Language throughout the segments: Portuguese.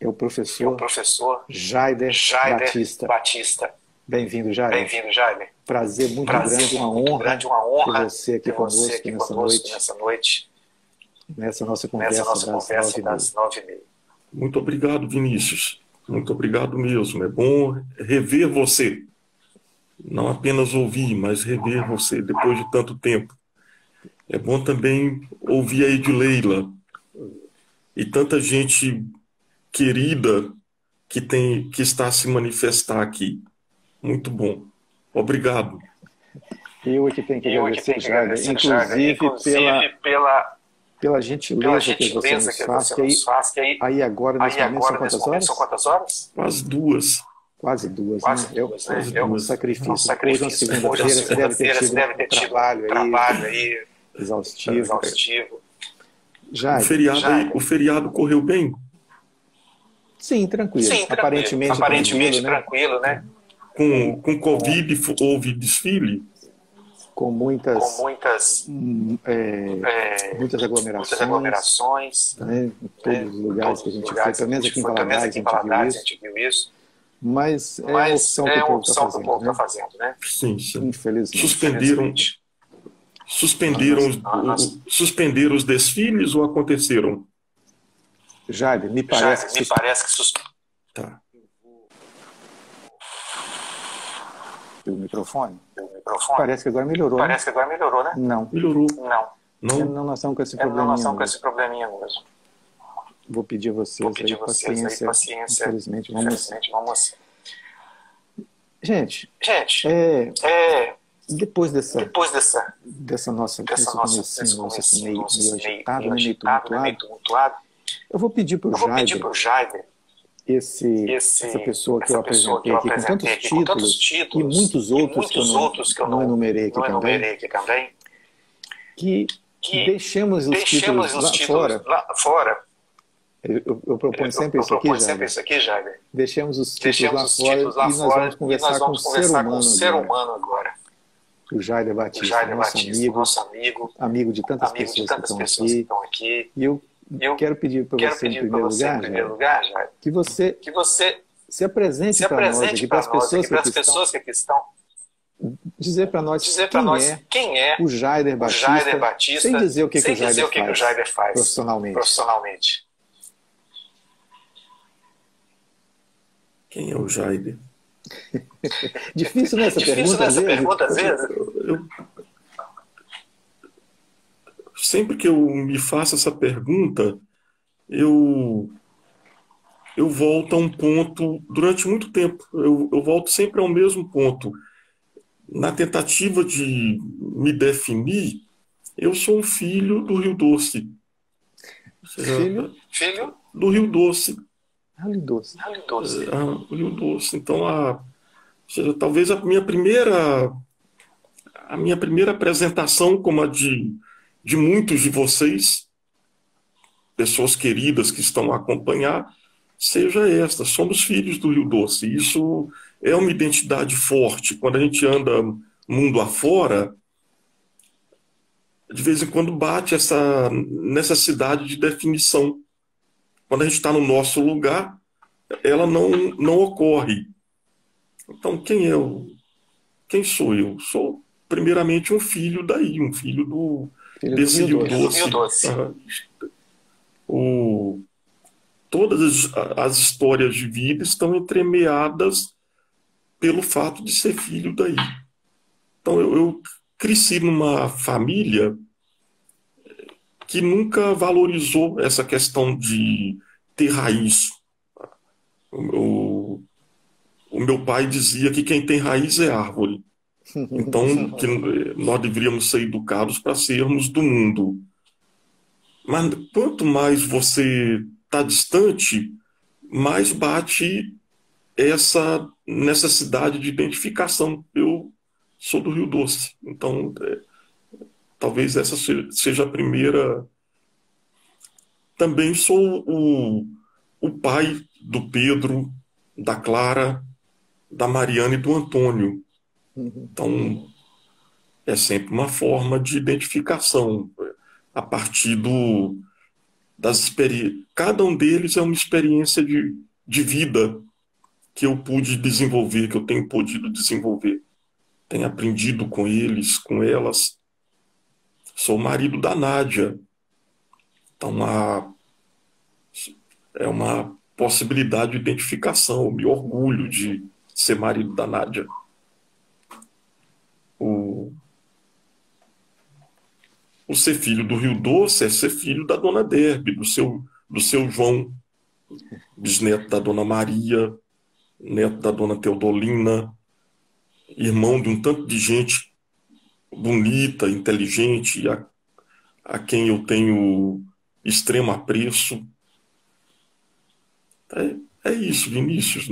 é o é o professor professor Jaider Jaider Batista. Batista. Bem-vindo, Jaider. Bem-vindo, Jaider. Prazer muito Prazer grande, muito grande, uma ter honra você aqui ter você conosco aqui nessa conosco noite, nessa noite, nessa nossa nessa conversa nossa das conversa 9h30. das 9h30. Muito obrigado, Vinícius. Muito obrigado mesmo. É bom rever você. Não apenas ouvir, mas rever você depois de tanto tempo. É bom também ouvir a Edileila e tanta gente querida que está a se manifestar aqui. Muito bom. Obrigado. Eu é que tenho que Eu é que agradecer, tenho que Jaider, agradecer, Jaider, inclusive pela pela gentileza que você gentileza nos que faz, você que nos faz, que aí agora, nesse momento, são nesse quantas momento, são horas? quantas horas? Quase duas. Quase duas, né? Quase duas, né? Quase É Um duas. sacrifício. Hoje, sacrifício. na Hoje, na segunda-feira, você deve ter segunda-feira, você tido deve um ter tido trabalho um aí trabalho aí exaustivo. exaustivo. Jaider, O feriado correu bem? sim, tranquilo. Sim, tranquilo. Aparentemente tranquilo, Aparentemente né? tranquilo, né? Com Covid houve desfile? Com Com muitas, muitas muitas aglomerações, aglomerações, né? Em todos os em lugares todos que a os gente foi, lugares que pelo a menos gente aqui em foi, pelo menos Valadares aqui a em gente viu Valadares a isso, gente viu isso, mas é uma mas opção que o é uma povo está opção que o fazendo, povo está né? fazendo, né? Sim, sim. Infelizmente. Suspenderam, suspenderam, suspenderam os desfiles ou aconteceram? Jaider, me parece que Me parece que Tá. o microfone. o microfone Parece que agora melhorou, né? parece que agora melhorou, né? Não. Melhorou. Não. Não? Não, nós estamos com esse Não, nós probleminha estamos com mesmo. esse probleminha mesmo. Vou pedir a vocês, Vou pedir aí a vocês aí paciência. paciência. Infelizmente, vamos. Gente, Gente, depois depois desse comecinho, desse meio agitado, meio né, meio agitado, né, meio tumultuado, tumultuado, eu vou pedir para o eu vou pedir Jaider, para o Jaider, essa pessoa que eu apresentei aqui, com tantos com tantos títulos, e muitos outros que eu não enumerei aqui também, que deixemos os títulos lá fora. Eu proponho sempre isso aqui, Jaider. Deixemos os títulos lá fora e nós vamos conversar com o ser humano agora. O Jaider Batista, nosso amigo de tantas pessoas que estão aqui. E eu quero pedir para você, em primeiro lugar, Jaider, que você se apresente para nós aqui, para as pessoas que aqui estão. Dizer para nós quem é o Jaider Batista, sem dizer o que o Jaider faz profissionalmente. Quem é o Jaider? Difícil nessa pergunta, às vezes. Sempre que eu me faço essa pergunta, eu volto a um ponto, durante muito tempo, eu volto sempre ao mesmo ponto. Na tentativa de me definir, eu sou um filho do Rio Doce. Filho do Rio Doce. Rio Doce. O Rio Doce. Então, talvez a minha primeira apresentação, como a de muitos de vocês, pessoas queridas que estão a acompanhar, seja esta: somos filhos do Rio Doce. Isso é uma identidade forte. Quando a gente anda mundo afora, de vez em quando bate essa necessidade de definição. Quando a gente está no nosso lugar, ela não ocorre. Então, quem sou eu? Sou, primeiramente, um filho daí, um filho desse Rio Doce. Todas as histórias de vida estão entremeadas pelo fato de ser filho daí. Então, eu cresci numa família que nunca valorizou essa questão de ter raiz. O meu pai dizia que quem tem raiz é árvore. Então, que nós deveríamos ser educados para sermos do mundo. Mas quanto mais você está distante, mais bate essa necessidade de identificação. Eu sou do Rio Doce, então talvez essa seja a primeira. Também sou o pai do Pedro, da Clara, da Mariana e do Antônio. Então, é sempre uma forma de identificação, a partir Cada um deles é uma experiência de vida que eu pude desenvolver, que eu tenho podido desenvolver. Tenho aprendido com eles, com elas. Sou o marido da Nádia. Então, é uma possibilidade de identificação. Eu me orgulho de ser marido da Nádia. O ser filho do Rio Doce é ser filho da dona Derbe, do seu João, bisneto da dona Maria, neto da dona Teodolina, irmão de um tanto de gente bonita, inteligente, a quem eu tenho extremo apreço. É isso, Vinícius.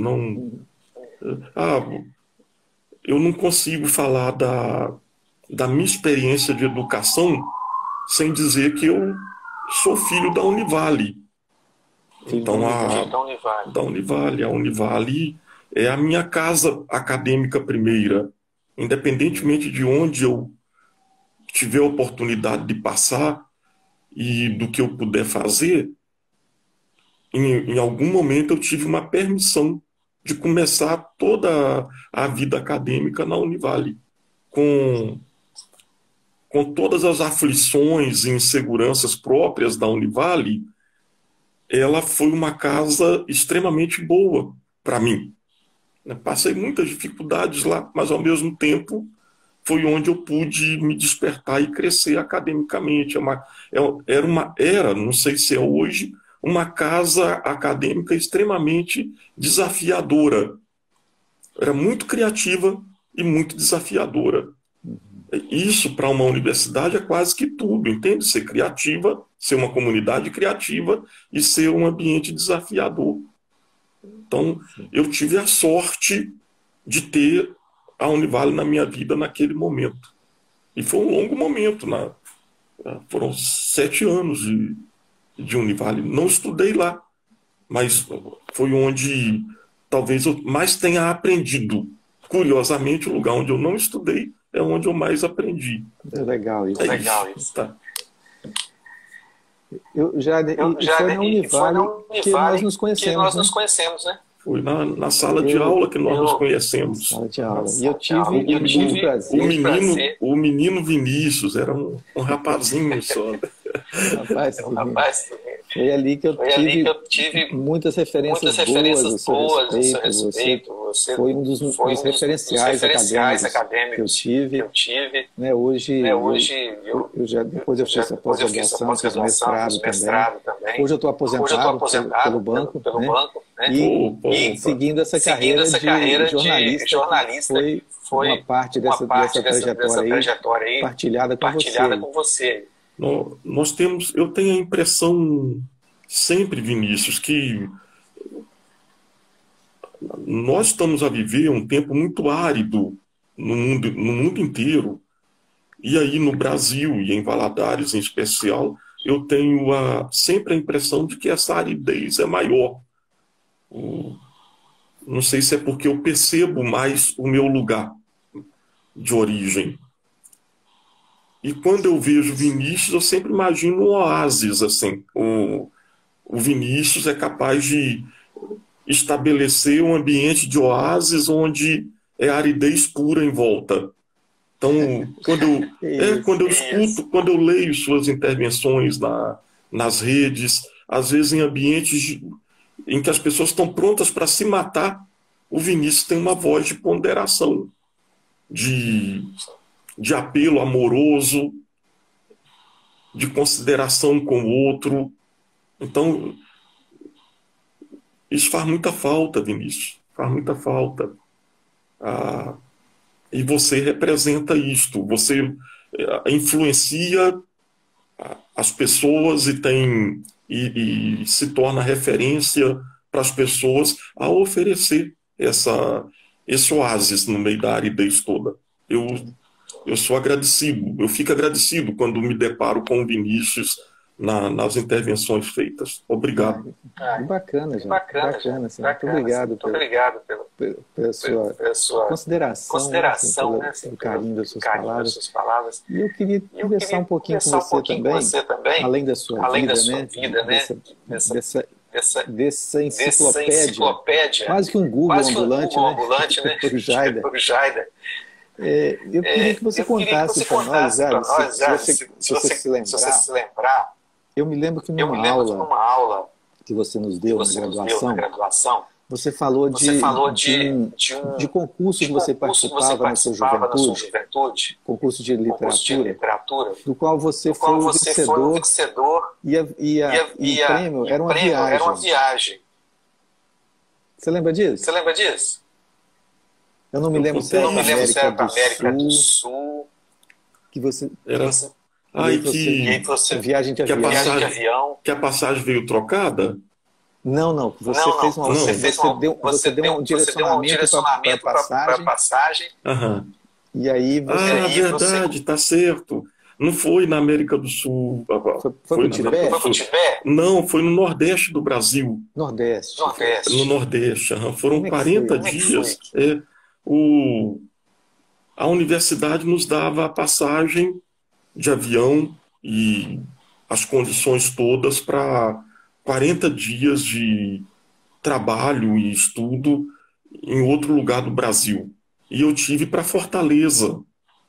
Eu não consigo falar da minha experiência de educação sem dizer que eu sou filho da Univale. Então, da Univale. A Univale é a minha casa acadêmica primeira. Independentemente de onde eu tiver a oportunidade de passar e do que eu puder fazer, em algum momento eu tive uma permissão de começar toda a vida acadêmica na Univale, com todas as aflições e inseguranças próprias da Univale. Ela foi uma casa extremamente boa para mim. Passei muitas dificuldades lá, mas ao mesmo tempo foi onde eu pude me despertar e crescer academicamente. Era, não sei se é hoje, uma casa acadêmica extremamente desafiadora. Era muito criativa e muito desafiadora. Isso, para uma universidade, é quase que tudo, entende? Ser criativa, ser uma comunidade criativa e ser um ambiente desafiador. Então, eu tive a sorte de ter a Univale na minha vida naquele momento. E foi um longo momento. Foram 7 anos de Univale. Não estudei lá, mas foi onde talvez eu mais tenha aprendido. Curiosamente, o lugar onde eu não estudei é onde eu mais aprendi. É legal isso. Isso. Tá. Foi na Univale que nós nos conhecemos, né? Foi na sala de aula que nós nos conhecemos. Sala de aula. E eu tive o prazer. O menino Vinícius era um rapazinho só. Rapaz, foi ali que eu tive muitas referências boas a seu respeito. Você foi um dos referenciais acadêmicos que eu tive. Né, hoje depois eu fiz a pós-graduação, fiz o mestrado também. Hoje eu estou aposentado pelo banco. Né? E seguindo essa carreira de jornalista, foi uma parte dessa trajetória aí partilhada com você. Eu tenho a impressão sempre, Vinícius, que nós estamos a viver um tempo muito árido no mundo inteiro. E aí no Brasil, e em Valadares em especial, eu tenho sempre a impressão de que essa aridez é maior. Não sei se é porque eu percebo mais o meu lugar de origem. E quando eu vejo Vinícius, eu sempre imagino um oásis, assim. O Vinícius é capaz de estabelecer um ambiente de oásis onde é aridez pura em volta. Então, quando eu escuto, quando eu leio suas intervenções nas redes, às vezes em ambientes em que as pessoas estão prontas para se matar, o Vinícius tem uma voz de ponderação, de apelo amoroso, de consideração com o outro. Então, isso faz muita falta, Vinícius. Faz muita falta. E você representa isto. Você influencia as pessoas e se torna referência para as pessoas a oferecer esse oásis no meio da aridez toda. Eu sou agradecido, eu fico agradecido quando me deparo com o Vinícius nas intervenções feitas. Obrigado. Bacana, gente. Bacana. Assim. Muito obrigado, pela sua consideração, pelo carinho das suas palavras. E eu queria conversar um pouquinho com você também, além da sua vida, né? Dessa enciclopédia, quase que um Google ambulante, né? Por Jaida. Eu queria que você contasse para nós, se você se lembrar. Eu me lembro que numa aula que você nos deu na graduação, você falou de concurso que você participava na sua juventude, concurso de literatura, do qual você foi o vencedor e o prêmio era uma viagem. Você lembra disso? Eu não me lembro se era para a América do Sul, que você... viagem de avião. Que a passagem veio trocada? Não. Você deu um direcionamento para a passagem. E aí verdade, está certo. Não foi na América do Sul. Foi no Tibete? Não, foi no Nordeste do Brasil. Nordeste. No Nordeste. Foram 40 dias. A universidade nos dava a passagem de avião e as condições todas para 40 dias de trabalho e estudo em outro lugar do Brasil. E eu tive para Fortaleza.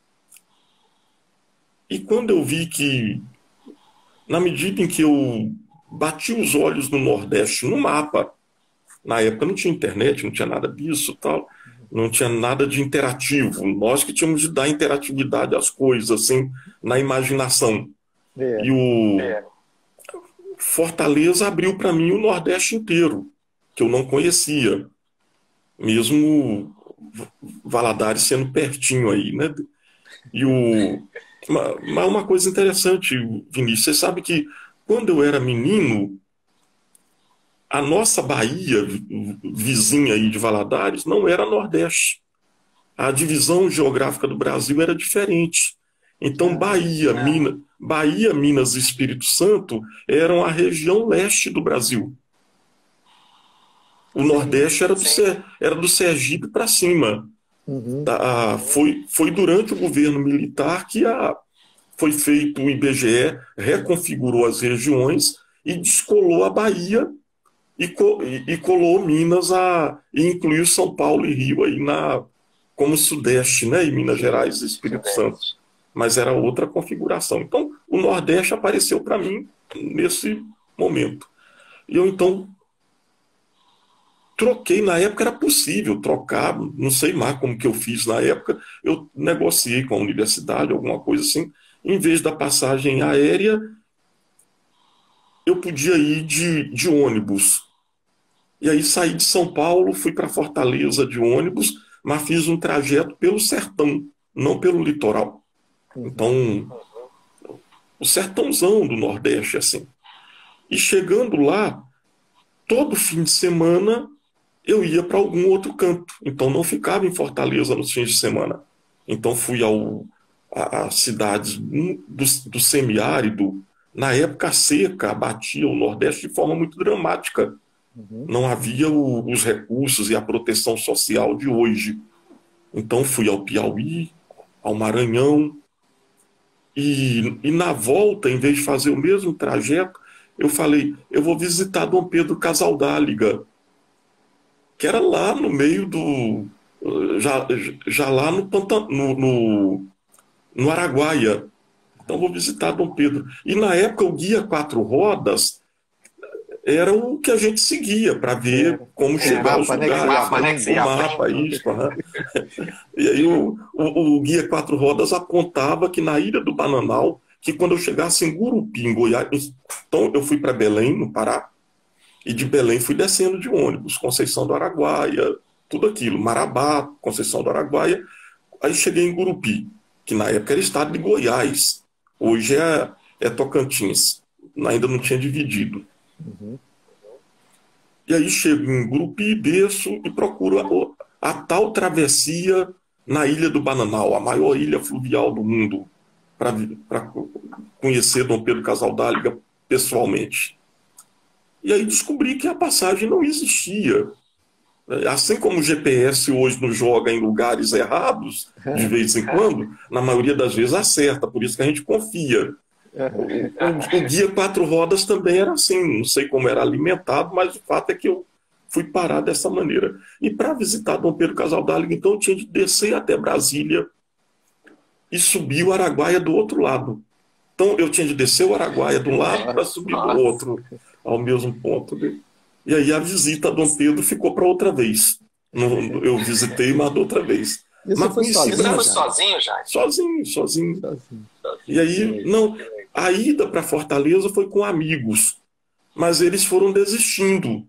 E quando eu vi que, na medida em que eu bati os olhos no Nordeste, no mapa, na época não tinha internet, não tinha nada disso, tal, não tinha nada de interativo. Nós que tínhamos de dar interatividade às coisas, assim, na imaginação. E Fortaleza abriu para mim o Nordeste inteiro, que eu não conhecia. Mesmo Valadares sendo pertinho aí, né? Mas uma coisa interessante, Vinícius, você sabe que quando eu era menino, a nossa Bahia, vizinha aí de Valadares, não era Nordeste. A divisão geográfica do Brasil era diferente. Então, Bahia, Minas e Espírito Santo eram a região leste do Brasil. O Nordeste era do Sergipe para cima. Foi durante o governo militar que foi feito o IBGE, reconfigurou as regiões e descolou a Bahia e colou Minas e incluiu São Paulo e Rio aí como Sudeste, né? E Minas Gerais e Espírito Santo. Mas era outra configuração. Então, o Nordeste apareceu para mim nesse momento. E eu, então, troquei. Na época era possível trocar, não sei mais como que eu fiz na época. Eu negociei com a universidade, alguma coisa assim. Em vez da passagem aérea, eu podia ir de ônibus. E aí saí de São Paulo, fui para Fortaleza de ônibus, mas fiz um trajeto pelo sertão, não pelo litoral. Então, o sertãozão do Nordeste, assim. E chegando lá, todo fim de semana eu ia para algum outro canto. Então não ficava em Fortaleza nos fins de semana. Então fui a cidades do semiárido. Na época seca, abatia o Nordeste de forma muito dramática. Não havia os recursos e a proteção social de hoje. Então fui ao Piauí, ao Maranhão. E na volta, em vez de fazer o mesmo trajeto, eu falei, eu vou visitar Dom Pedro Casaldáliga, que era lá no meio já lá no Araguaia. Então vou visitar Dom Pedro. E na época o guia 4 rodas era o que a gente seguia para ver como chegar aos lugares. O mapa, isso. E aí o guia 4 rodas apontava que na Ilha do Bananal, que quando eu chegasse em Gurupi, em Goiás, então eu fui para Belém, no Pará, e de Belém fui descendo de ônibus, Conceição do Araguaia, tudo aquilo, Marabá, Conceição do Araguaia, aí cheguei em Gurupi, que na época era estado de Goiás, hoje é Tocantins, ainda não tinha dividido. E aí chego em Gurupi, desço e procuro a tal travessia na Ilha do Bananal, a maior ilha fluvial do mundo, para conhecer Dom Pedro Casaldáliga pessoalmente. E aí descobri que a passagem não existia. Assim como o GPS hoje nos joga em lugares errados, de vez em quando, na maioria das vezes acerta, por isso que a gente confia. O guia 4 rodas também era assim, não sei como era alimentado, mas o fato é que eu fui parar dessa maneira. E para visitar Dom Pedro Casaldáliga, então eu tinha de descer até Brasília e subir o Araguaia do outro lado. Então eu tinha de descer o Araguaia de um lado para subir do outro, ao mesmo ponto. E aí a visita a Dom Pedro ficou para outra vez. Eu visitei, mas outra vez. Mas foi sozinho, já? Sozinho. E aí, não, a ida para Fortaleza foi com amigos, mas eles foram desistindo.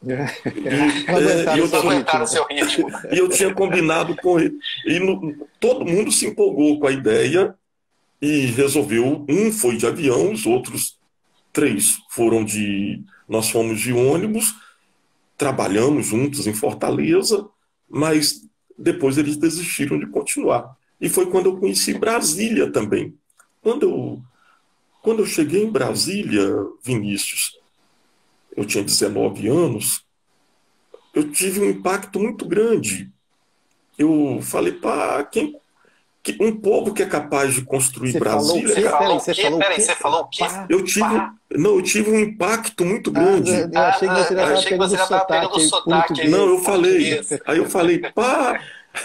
E eu tinha combinado com ele. E todo mundo se empolgou com a ideia e resolveu. Um foi de avião, os outros 3 foram de. Nós fomos de ônibus, trabalhamos juntos em Fortaleza, mas depois eles desistiram de continuar. E foi quando eu conheci Brasília também. Quando eu cheguei em Brasília, Vinícius, eu tinha 19 anos, eu tive um impacto muito grande. Eu falei, pá, um povo que é capaz de construir Brasília... Você falou o quê? Eu tive um impacto muito grande. Eu achei que você já estava pegando o sotaque. Não, eu falei. Aí eu falei, pá,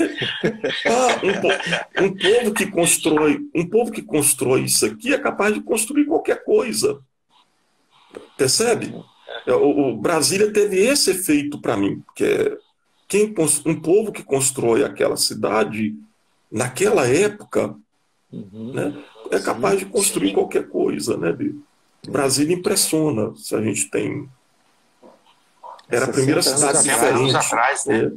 um povo que constrói isso aqui é capaz de construir qualquer coisa. Percebe? O Brasília teve esse efeito para mim, que é um povo que constrói aquela cidade, naquela época, né, é capaz de construir qualquer coisa. Né? Brasília impressiona, se a gente tem... Era a primeira cidade diferente. Atrás, né?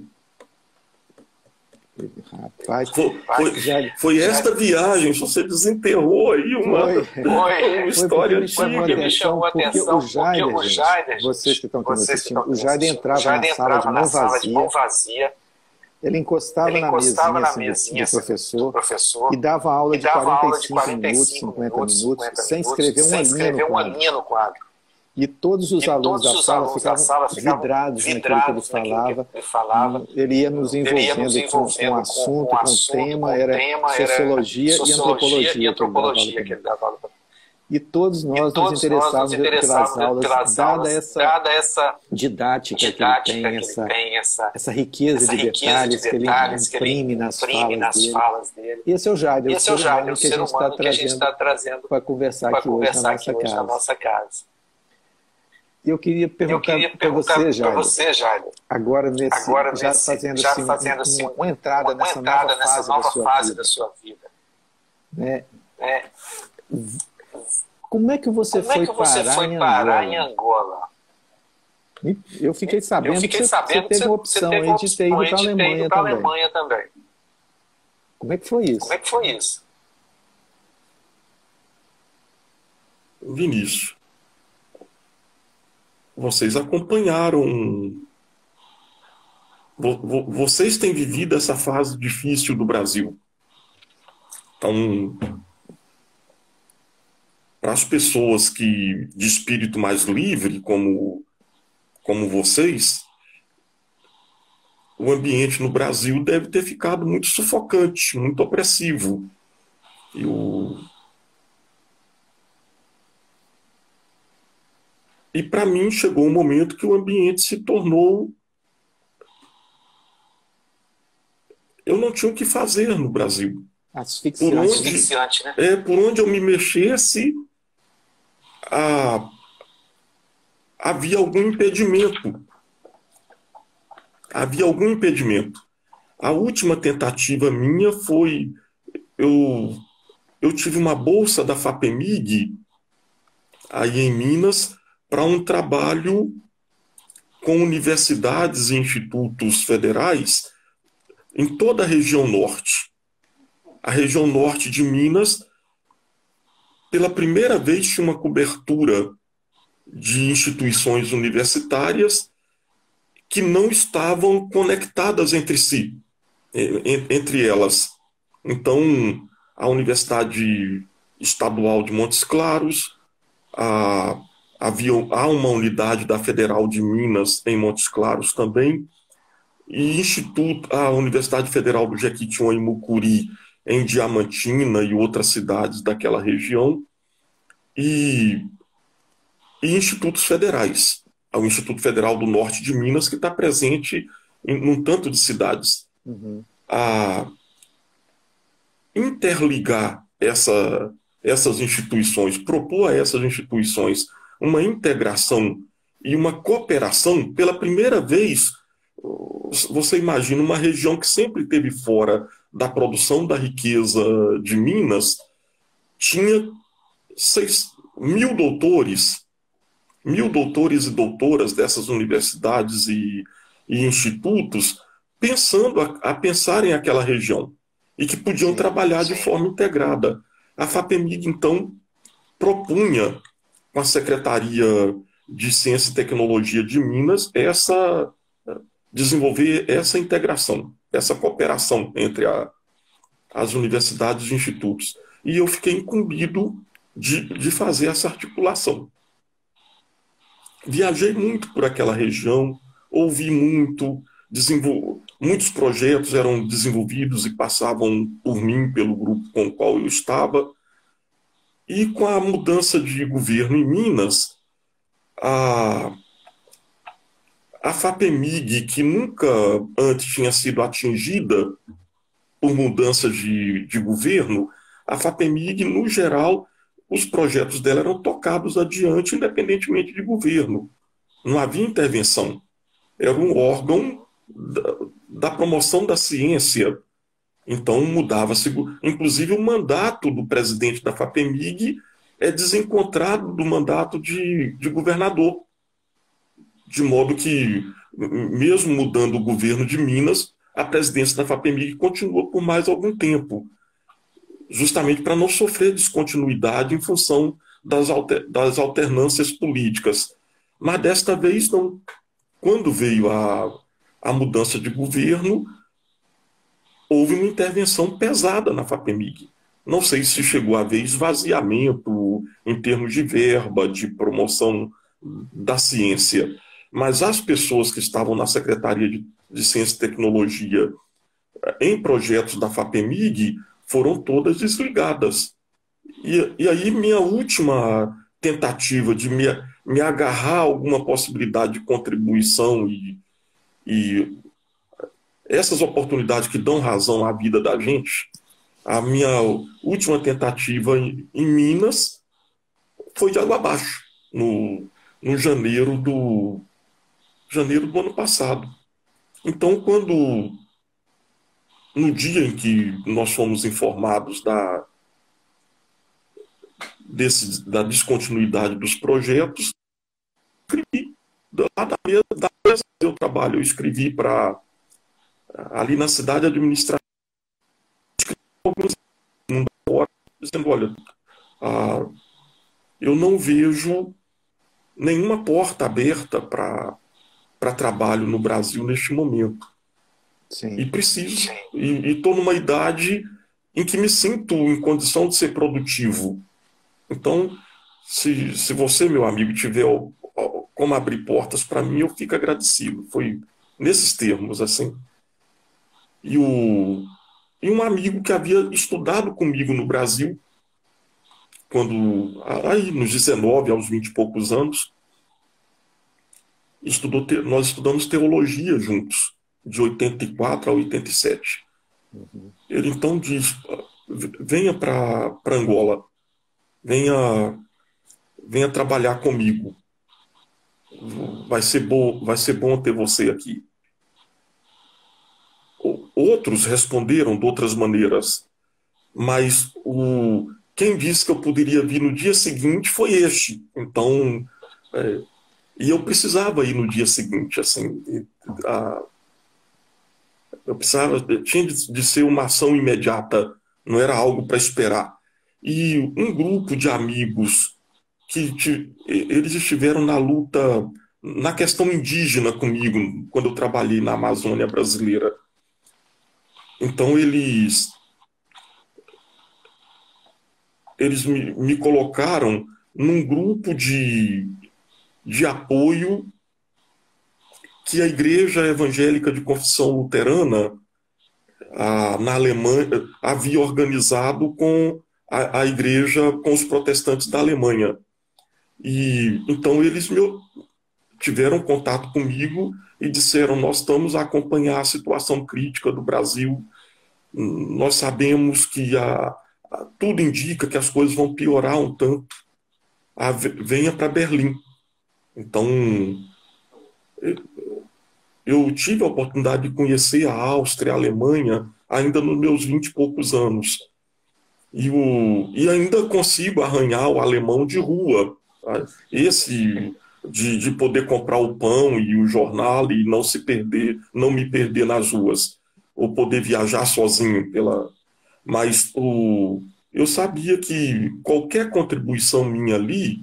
Rapaz, foi esta viagem, se você desenterrou aí uma história antiga. Me chamou a atenção, porque o Jaider, vocês que estão aqui assistindo, o Jaider entrava na sala de mão vazia, ele encostava na mesinha do professor e dava aula de 45 minutos, 50 minutos, sem escrever uma linha no quadro. E todos os alunos da sala ficavam vidrados naquilo que ele falava. Ele ia nos envolvendo com o assunto, com o tema, era sociologia e antropologia que ele dava aula. E todos nós nos interessávamos pelas aulas, dada essa didática que ele tem, essa riqueza de detalhes que ele imprime nas falas dele. E esse é o Jaider, o ser humano que a gente está trazendo para conversar aqui hoje na nossa casa. E eu queria perguntar para você, Jaider, agora já fazendo assim, uma entrada nessa nova fase da sua vida. Né? Como é que você foi parar em Angola? Eu fiquei sabendo que você teve a opção de ter ido para a Alemanha também. Como é que foi isso? Vinícius, vocês acompanharam, vocês têm vivido essa fase difícil do Brasil. Então, para as pessoas de espírito mais livre, como vocês, o ambiente no Brasil deve ter ficado muito sufocante, muito opressivo. E para mim chegou um momento que o ambiente se tornou... Eu não tinha o que fazer no Brasil. Asfixiante, né? Por onde eu me mexesse, havia algum impedimento. A última tentativa minha foi... Eu tive uma bolsa da FAPEMIG, aí em Minas, para um trabalho com universidades e institutos federais em toda a região norte. A região norte de Minas, pela primeira vez, tinha uma cobertura de instituições universitárias que não estavam conectadas entre si, entre elas. Então, a Universidade Estadual de Montes Claros, há, há uma unidade da Federal de Minas em Montes Claros também, e a Universidade Federal do Jequitinhonha em Mucuri, em Diamantina e outras cidades daquela região, e institutos federais. Há o Instituto Federal do Norte de Minas, que está presente em um tanto de cidades. A interligar essas instituições, propor a essas instituições uma integração e uma cooperação, pela primeira vez, você imagina uma região que sempre esteve fora da produção da riqueza de Minas, tinha 6.000 doutores, 1.000 doutores e doutoras dessas universidades e institutos pensando a pensarem aquela região e que podiam trabalhar de forma integrada. A FAPEMIG, então, propunha com a Secretaria de Ciência e Tecnologia de Minas desenvolver essa integração, essa cooperação entre as universidades e institutos. E eu fiquei incumbido de fazer essa articulação. Viajei muito por aquela região, ouvi muito, muitos projetos eram desenvolvidos e passavam por mim, pelo grupo com o qual eu estava. E com a mudança de governo em Minas, a FAPEMIG, que nunca antes tinha sido atingida por mudanças de governo, a FAPEMIG, no geral, os projetos dela eram tocados adiante, independentemente de governo. Não havia intervenção. Era um órgão da promoção da ciência. Então mudava-se. Inclusive, o mandato do presidente da FAPEMIG é desencontrado do mandato de governador. De modo que, mesmo mudando o governo de Minas, a presidência da FAPEMIG continua por mais algum tempo, justamente para não sofrer descontinuidade em função das alternâncias políticas. Mas desta vez não. Quando veio a mudança de governo, houve uma intervenção pesada na FAPEMIG. Não sei se chegou a haver esvaziamento em termos de verba, de promoção da ciência, mas as pessoas que estavam na Secretaria de Ciência e Tecnologia em projetos da FAPEMIG foram todas desligadas. E aí minha última tentativa de me agarrar a alguma possibilidade de contribuição e essas oportunidades que dão razão à vida da gente, a minha última tentativa em Minas foi de água abaixo, no janeiro do ano passado. Então, no dia em que nós fomos informados da descontinuidade dos projetos, escrevi lá da mesa do trabalho, eu escrevi ali na cidade administrativa, dizendo, olha, eu não vejo nenhuma porta aberta para trabalho no Brasil neste momento. Sim. E preciso. E estou numa idade em que me sinto em condição de ser produtivo. Então, se você, meu amigo, tiver como abrir portas para mim, eu fico agradecido. Foi nesses termos, assim. E um amigo que havia estudado comigo no Brasil, aí nos 19, aos 20 e poucos anos, nós estudamos teologia juntos, de 84 a 87. Ele então diz, venha para Angola, venha trabalhar comigo. Vai ser bom ter você aqui. Outros responderam de outras maneiras, mas quem disse que eu poderia vir no dia seguinte foi este. Então, e eu precisava ir no dia seguinte, assim, tinha de ser uma ação imediata, não era algo para esperar. E um grupo de amigos eles estiveram na luta, na questão indígena comigo, quando eu trabalhei na Amazônia brasileira. Então eles me colocaram num grupo de apoio que a Igreja Evangélica de Confissão Luterana, na Alemanha, havia organizado com a igreja, com os protestantes da Alemanha. E então eles tiveram contato comigo e disseram: nós estamos a acompanhar a situação crítica do Brasil, nós sabemos que tudo indica que as coisas vão piorar um tanto, venha para Berlim. Então, eu tive a oportunidade de conhecer a Áustria, a Alemanha, ainda nos meus 20 e poucos anos. E ainda consigo arranhar o alemão de rua. Tá? Esse de poder comprar o pão e o jornal e não me perder nas ruas, ou poder viajar sozinho Mas eu sabia que qualquer contribuição minha ali,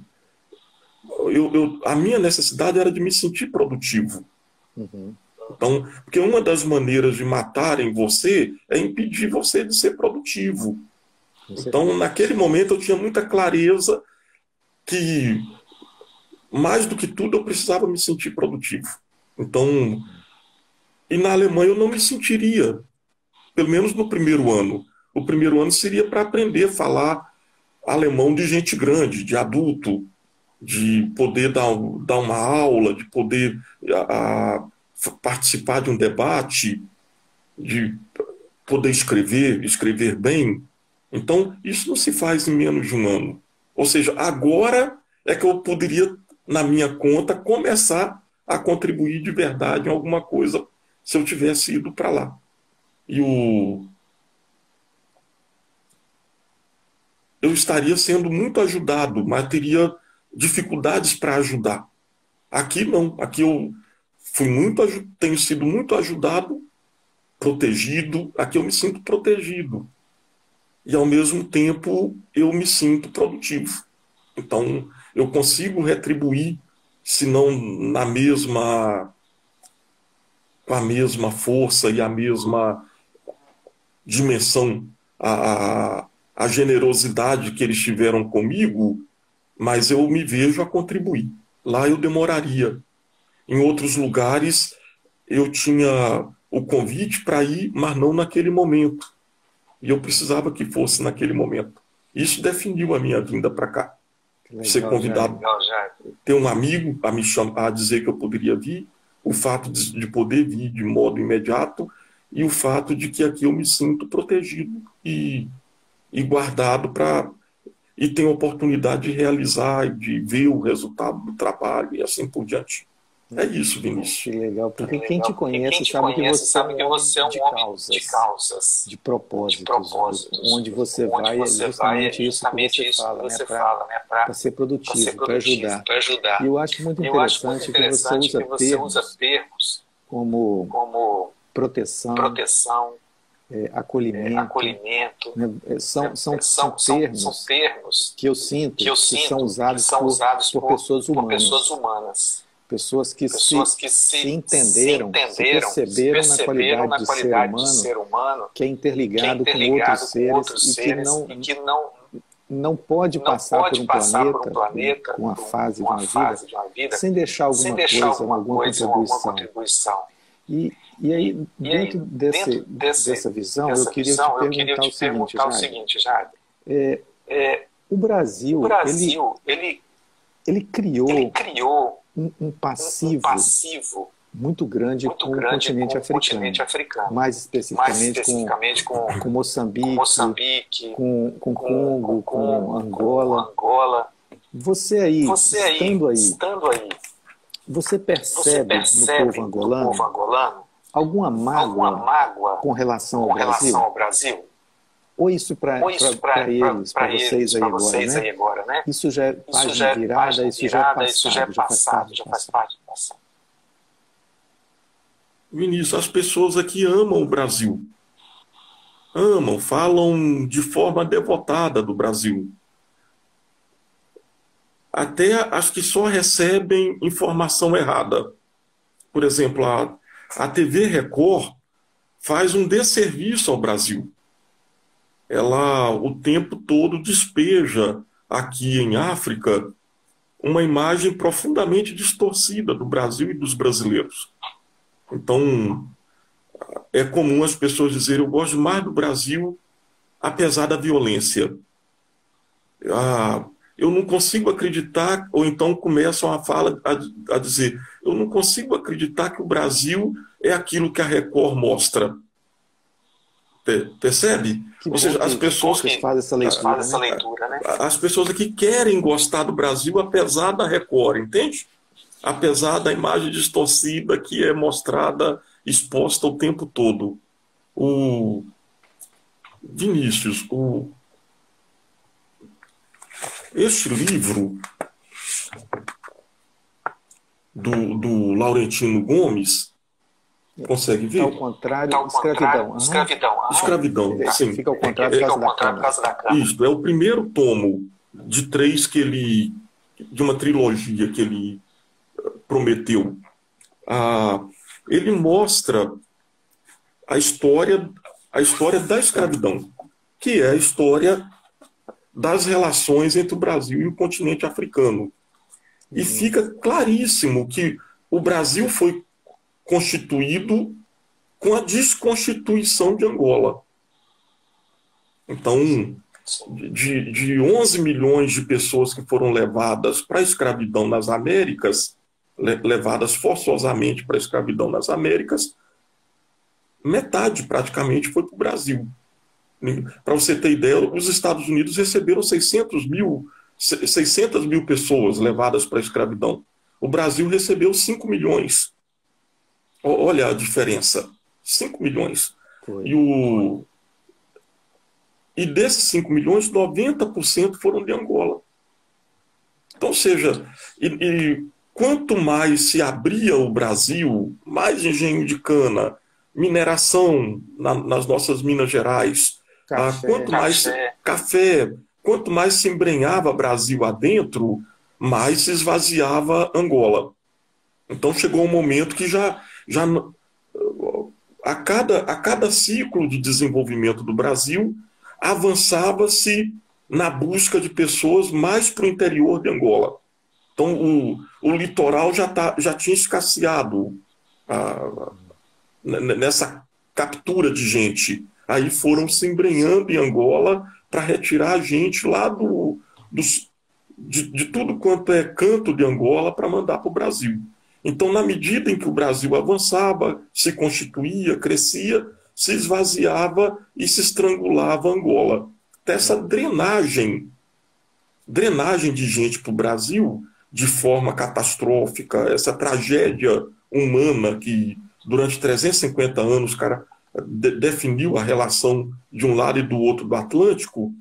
a minha necessidade era de me sentir produtivo. Uhum. Então, porque uma das maneiras de matarem você é impedir você de ser produtivo. Então, naquele momento, eu tinha muita clareza que, mais do que tudo, eu precisava me sentir produtivo. Então, e na Alemanha eu não me sentiria, pelo menos no primeiro ano. O primeiro ano seria para aprender a falar alemão de gente grande, de adulto, de poder dar uma aula, de poder participar de um debate, de poder escrever bem. Então, isso não se faz em menos de um ano. Ou seja, agora é que eu poderia, na minha conta, começar a contribuir de verdade em alguma coisa, se eu tivesse ido para lá. Eu estaria sendo muito ajudado, mas teria dificuldades para ajudar. Aqui não. Aqui eu tenho sido muito ajudado, protegido. Aqui eu me sinto protegido. E, ao mesmo tempo, eu me sinto produtivo. Então, eu consigo retribuir, se não com a mesma força e a mesma dimensão, a generosidade que eles tiveram comigo, mas eu me vejo a contribuir. Lá eu demoraria. Em outros lugares, eu tinha o convite para ir, mas não naquele momento. E eu precisava que fosse naquele momento. Isso definiu a minha vinda para cá. Legal, ser convidado. Ter um amigo a dizer que eu poderia vir, o fato de poder vir de modo imediato e o fato de que aqui eu me sinto protegido e guardado e tenho oportunidade de realizar e de ver o resultado do trabalho e assim por diante. É isso, Vinícius. Que legal, porque quem te conhece sabe que você é um homem de causas, de propósitos. Onde você vai é justamente isso que você fala, né? Para ser produtivo, para ajudar. E eu acho muito interessante que você usa termos como proteção, acolhimento, né? São termos que eu sinto que são usados por pessoas humanas. Pessoas que se entenderam, se perceberam na qualidade de ser humano, que é interligado com outros seres e que não pode passar por um planeta com a fase de uma vida sem deixar alguma contribuição. E aí, dentro dessa visão, eu queria te perguntar o seguinte, Jade. O Brasil, ele criou um passivo muito grande com o continente africano, mais especificamente com Moçambique, com Congo, com Angola. Você aí, estando aí, você percebe no povo angolano alguma mágoa com relação ao Brasil? Ou isso para vocês aí agora, né? Isso já é página virada, isso já é passado, já faz parte do passado. Vinícius, as pessoas aqui amam o Brasil. Amam, falam de forma devotada do Brasil. Até as que só recebem informação errada. Por exemplo, a TV Record faz um desserviço ao Brasil. Ela o tempo todo despeja aqui em África uma imagem profundamente distorcida do Brasil e dos brasileiros. Então, é comum as pessoas dizerem: eu gosto mais do Brasil, apesar da violência. Eu não consigo acreditar, ou então começam a dizer: eu não consigo acreditar que o Brasil é aquilo que a Record mostra. Percebe? Ou seja, as pessoas que fazem essa leitura, né? As pessoas aqui querem gostar do Brasil apesar da Record, entende? Apesar da imagem distorcida que é mostrada, exposta o tempo todo. O Vinícius, este livro do Laurentino Gomes, consegue ver? Ao contrário, escravidão. Escravidão, sim. Fica ao contrário por causa da cana. Isso, é o primeiro tomo de 3 de uma trilogia que ele prometeu. Ele mostra a história da escravidão, que é a história das relações entre o Brasil e o continente africano. E fica claríssimo que o Brasil foi constituído com a desconstituição de Angola. Então, de 11 milhões de pessoas que foram levadas para a escravidão nas Américas, levadas forçosamente para a escravidão nas Américas, metade praticamente foi para o Brasil. Para você ter ideia, os Estados Unidos receberam 600 mil pessoas levadas para a escravidão. O Brasil recebeu 5 milhões. Olha a diferença. 5 milhões. E desses 5 milhões, 90% foram de Angola. Então, ou seja, quanto mais se abria o Brasil, mais engenho de cana, mineração nas nossas Minas Gerais, quanto mais se embrenhava Brasil adentro, mais se esvaziava Angola. Então chegou um momento que já a cada ciclo de desenvolvimento do Brasil, avançava-se na busca de pessoas mais para o interior de Angola. Então o litoral já tinha escasseado nessa captura de gente. Aí foram se embrenhando em Angola para retirar a gente lá de tudo quanto é canto de Angola para mandar para o Brasil. Então, na medida em que o Brasil avançava, se constituía, crescia, se esvaziava e se estrangulava Angola. Então, essa drenagem de gente para o Brasil, de forma catastrófica, essa tragédia humana que durante 350 anos, cara, definiu a relação de um lado e do outro do Atlântico,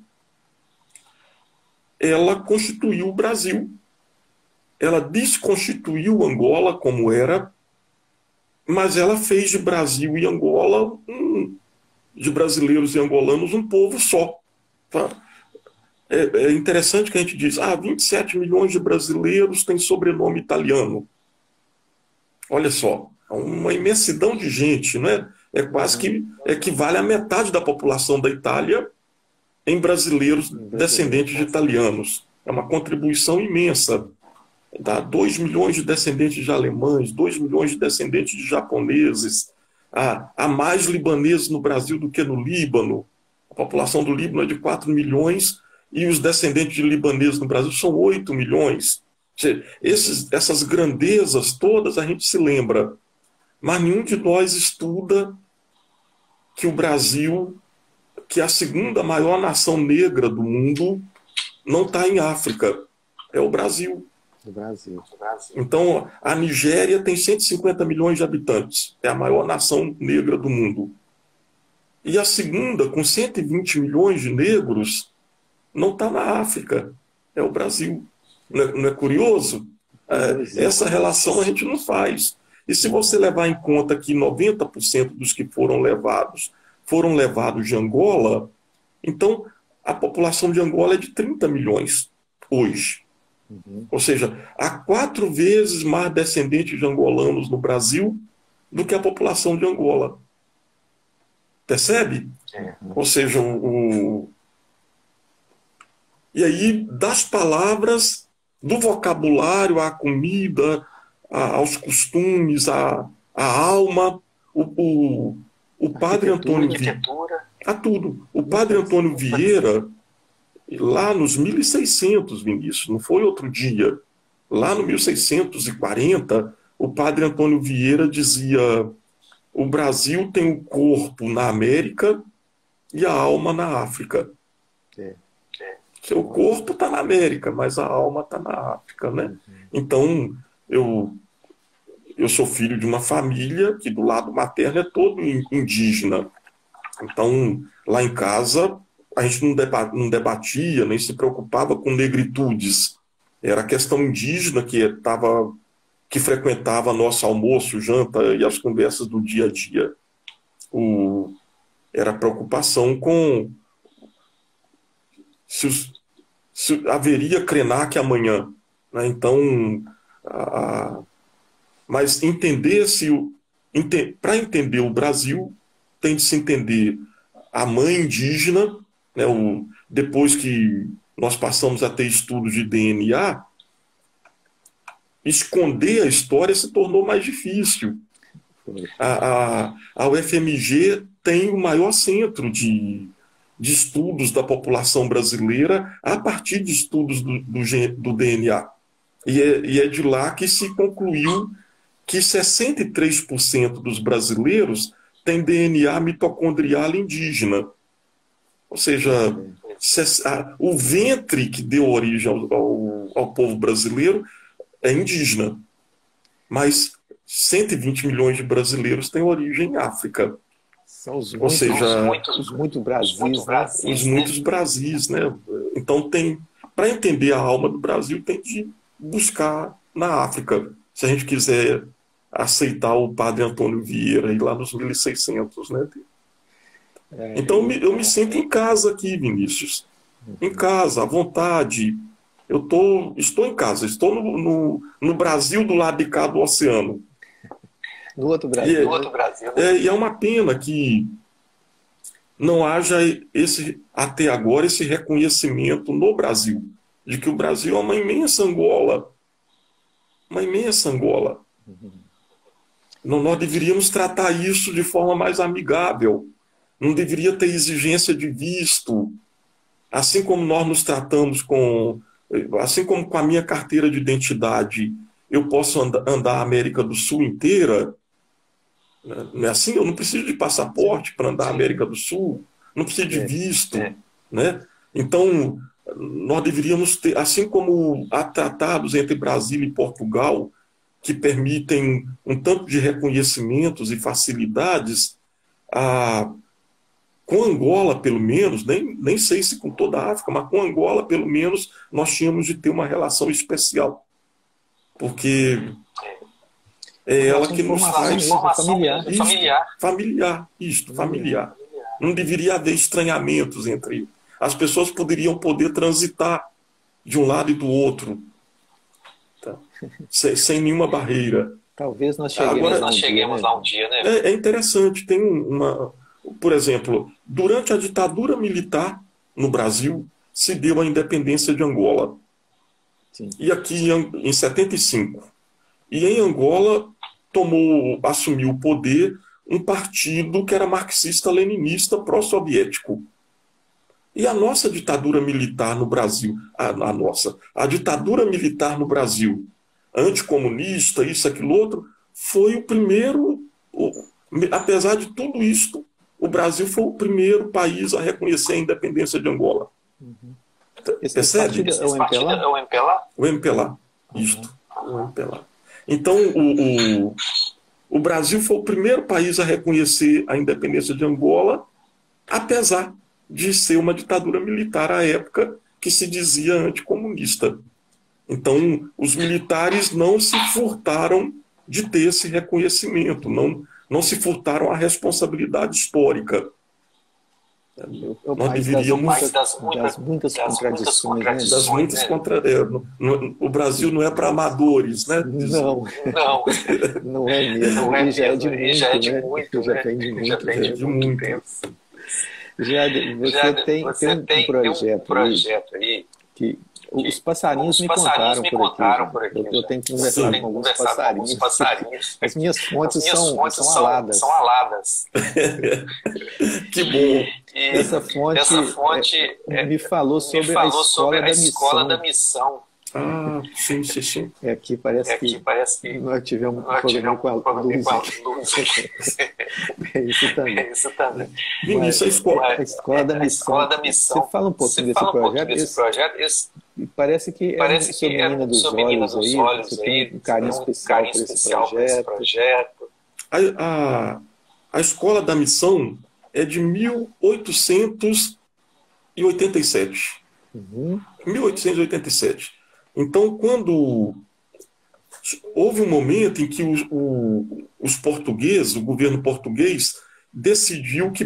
ela constituiu o Brasil. Ela desconstituiu Angola como era, mas ela fez de Brasil e Angola, de brasileiros e angolanos, um povo só. Tá? É interessante que a gente diz: 27 milhões de brasileiros têm sobrenome italiano. Olha só, uma imensidão de gente, não é? É quase que equivale à metade da população da Itália em brasileiros descendentes de italianos. É uma contribuição imensa. Dá 2 milhões de descendentes de alemães, 2 milhões de descendentes de japoneses. Há mais libaneses no Brasil do que no Líbano. A população do Líbano é de 4 milhões e os descendentes de libaneses no Brasil são 8 milhões. Essas grandezas todas a gente se lembra. Mas nenhum de nós estuda que o Brasil, que é a segunda maior nação negra do mundo, não está em África. É o Brasil. Então, a Nigéria tem 150 milhões de habitantes. É a maior nação negra do mundo. E a segunda, com 120 milhões de negros, não está na África. É o Brasil. Não é curioso? Essa relação a gente não faz. E se você levar em conta que 90% dos que foram levados de Angola, então a população de Angola é de 30 milhões hoje. Ou seja, há 4 vezes mais descendentes de angolanos no Brasil do que a população de Angola. Percebe? Ou seja, E aí, das palavras, do vocabulário, à comida, aos costumes, à alma, o padre Antônio Vieira, a tudo. O padre Antônio Vieira, lá nos 1600, Vinícius, não foi outro dia, lá no 1640, o padre Antônio Vieira dizia: o Brasil tem o corpo na América e a alma na África. Seu corpo está na América, mas a alma está na África, né? Então, eu sou filho de uma família que do lado materno é todo indígena. Então, lá em casa, a gente não debatia, nem se preocupava com negritudes. Era a questão indígena que frequentava nosso almoço, janta e as conversas do dia a dia. Era preocupação com se haveria Krenak amanhã, né? Então, mas para entender o Brasil, tem de se entender a mãe indígena, né? Depois que nós passamos a ter estudos de DNA, esconder a história se tornou mais difícil. A UFMG tem o maior centro de estudos da população brasileira a partir de estudos do DNA. E é de lá que se concluiu que 63% dos brasileiros têm DNA mitocondrial indígena. Ou seja, o ventre que deu origem ao povo brasileiro é indígena. Mas 120 milhões de brasileiros têm origem em África. São os muitos Brasis, os muitos Brasis, né? Então, para entender a alma do Brasil, tem de buscar na África. Se a gente quiser aceitar o padre Antônio Vieira, lá nos 1600, né? Então, eu me sinto em casa aqui, Vinícius. Em casa, à vontade. Estou em casa, estou no Brasil do lado de cá do oceano. No outro Brasil. E é uma pena que não haja até agora esse reconhecimento no Brasil, de que o Brasil é uma imensa Angola. Uma imensa Angola. Nós deveríamos tratar isso de forma mais amigável. Não deveria ter exigência de visto. Assim como nós nos tratamos assim como com a minha carteira de identidade, eu posso andar a América do Sul inteira. Não é assim? Eu não preciso de passaporte para andar a América do Sul, não preciso de visto. Né? Então, nós deveríamos ter, assim como há tratados entre Brasil e Portugal, que permitem um tanto de reconhecimentos e facilidades, com Angola, pelo menos, nem sei se com toda a África, mas com Angola, pelo menos, nós tínhamos de ter uma relação especial. Porque é ela que nos faz familiar. Não deveria haver estranhamentos entre. As pessoas poderiam poder transitar de um lado e do outro, tá? sem nenhuma barreira. Talvez nós cheguemos lá um dia, né? É interessante. Tem por exemplo, durante a ditadura militar no Brasil, se deu a independência de Angola. Sim. E aqui em 75. E em Angola assumiu o poder um partido que era marxista-leninista pró-soviético. E a nossa ditadura militar no Brasil, a ditadura militar no Brasil, anticomunista, isso, aquilo, outro, foi o primeiro, apesar de tudo isso, o Brasil foi o primeiro país a reconhecer a independência de Angola. Percebe? Esse partido é o MPLA? O MPLA, isto. O MPLA. Então, o Brasil foi o primeiro país a reconhecer a independência de Angola, apesar de ser uma ditadura militar à época que se dizia anticomunista. Então, os militares não se furtaram de ter esse reconhecimento, não se furtaram à responsabilidade histórica. Nós deveríamos das muitas contradições, né? Das muitas o Brasil não é para amadores, né? Não é mesmo. Ele já é de muito, já tem de muito tempo. Você tem um projeto aí que os passarinhos me contaram por aqui. Eu tenho conversado com alguns passarinhos. As minhas fontes são aladas. Que bom! Essa fonte me falou sobre a escola da missão. Ah, sim. Aqui parece que nós tivemos um problema com a luz. É isso também. Vinícius, a escola da missão. Você fala um pouquinho desse projeto? Parece que é o menino dos olhos aí. Você tem um carinho especial por esse projeto. A escola da missão é de 1887. 1887. Então, quando houve um momento em que os portugueses, o governo português, decidiu que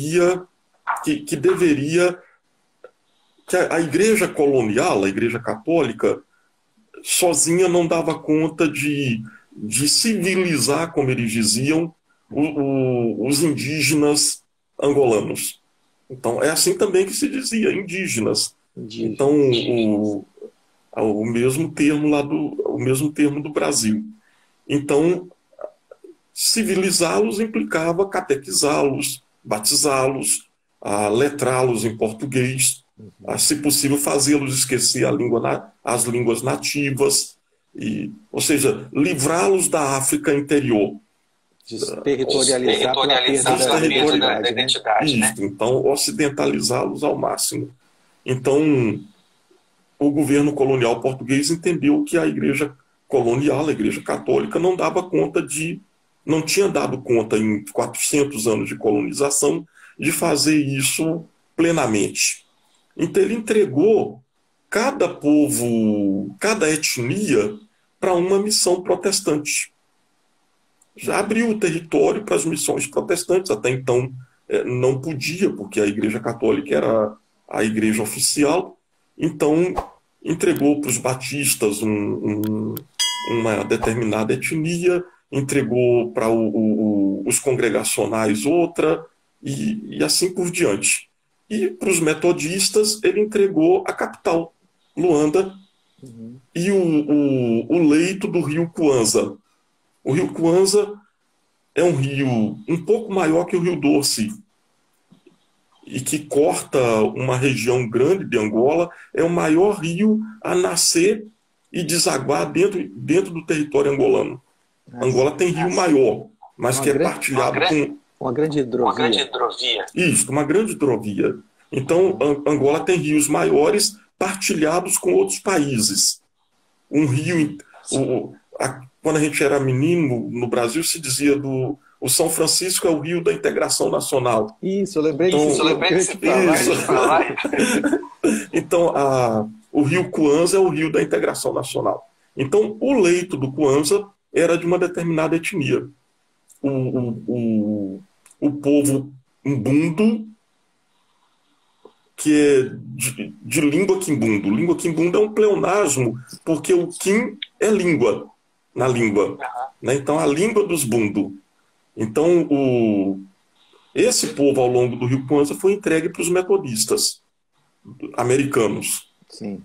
a igreja colonial, a igreja católica, sozinha não dava conta de civilizar, como eles diziam, os indígenas angolanos. Então, é assim também que se dizia, indígenas. Então, o mesmo termo do Brasil. Então, civilizá-los implicava catequizá-los, batizá-los, letrá-los em português, se possível fazê-los esquecer as línguas nativas, ou seja, livrá-los da África interior. Desterritorializar pela perda da identidade. Né? Isso, então ocidentalizá-los ao máximo. Então, o governo colonial português entendeu que a igreja colonial, a igreja católica, não tinha dado conta em 400 anos de colonização de fazer isso plenamente. Então ele entregou cada povo, cada etnia para uma missão protestante. Já abriu o território para as missões protestantes, até então não podia, porque a igreja católica era a igreja oficial. Então, entregou para os batistas uma determinada etnia, entregou para os congregacionais outra, e assim por diante. E para os metodistas, ele entregou a capital, Luanda, e o leito do rio Kwanza. O rio Kwanza é um rio um pouco maior que o rio Doce, e que corta uma região grande de Angola, é o maior rio a nascer e desaguar dentro do território angolano. Angola tem rio maior, mas que é partilhado com... Uma grande hidrovia. Isso, uma grande hidrovia. Então, Angola tem rios maiores partilhados com outros países. Um rio... Quando a gente era menino, no Brasil, se dizia o São Francisco é o rio da integração nacional. Isso, eu lembrei disso. Então, o rio Kwanza é o rio da integração nacional. Então, o leito do Kwanza era de uma determinada etnia. O povo Mbundu, que é de língua quimbundo. Língua quimbundo é um pleonasmo, porque o kim é língua, na língua. Né? Então, a língua dos Bundu. Então, esse povo, ao longo do rio Kwanza, foi entregue para os metodistas americanos. Sim.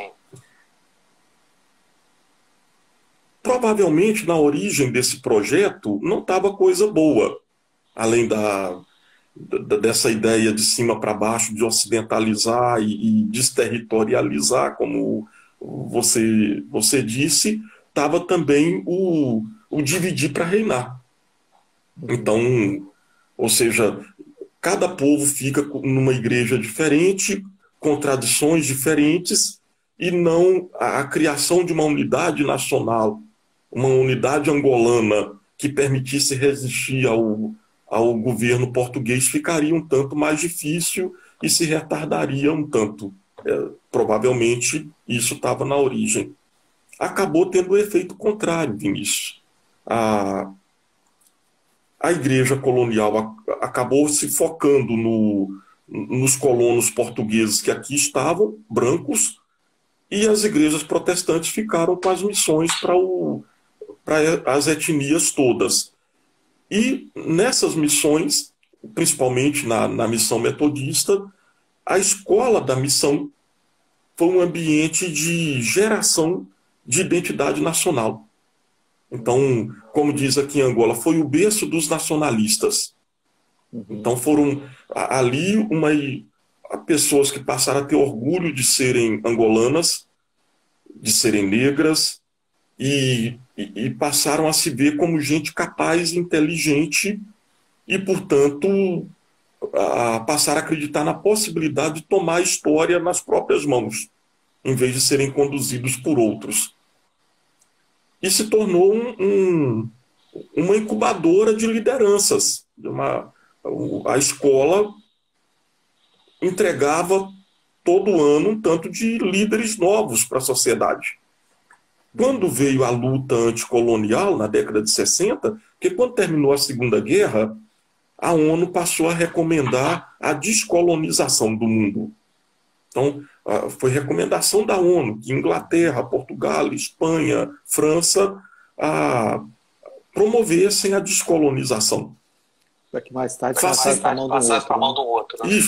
Provavelmente, na origem desse projeto, não estava coisa boa, além dessa ideia de cima para baixo, de ocidentalizar e desterritorializar, como você disse, estava também o dividir para reinar. Então, ou seja, cada povo fica numa igreja diferente, com tradições diferentes, e não a criação de uma unidade nacional, uma unidade angolana que permitisse resistir ao governo português ficaria um tanto mais difícil e se retardaria um tanto. Provavelmente isso estava na origem. Acabou tendo o efeito contrário, Vinícius. A igreja colonial acabou se focando nos colonos portugueses que aqui estavam, brancos, e as igrejas protestantes ficaram com as missões para as etnias todas. E nessas missões, principalmente na missão metodista, a escola da missão foi um ambiente de geração de identidade nacional. Então, como diz aqui em Angola, foi o berço dos nacionalistas. Então foram ali pessoas que passaram a ter orgulho de serem angolanas, de serem negras, e passaram a se ver como gente capaz, inteligente, e, portanto, passaram a acreditar na possibilidade de tomar a história nas próprias mãos, em vez de serem conduzidos por outros. E se tornou uma incubadora de lideranças. A escola entregava todo ano um tanto de líderes novos para a sociedade. Quando veio a luta anticolonial, na década de 60, porque quando terminou a Segunda Guerra, a ONU passou a recomendar a descolonização do mundo. Então, foi recomendação da ONU que Inglaterra, Portugal, Espanha, França promovessem a descolonização. Para que mais tarde passasse para a mão do outro. E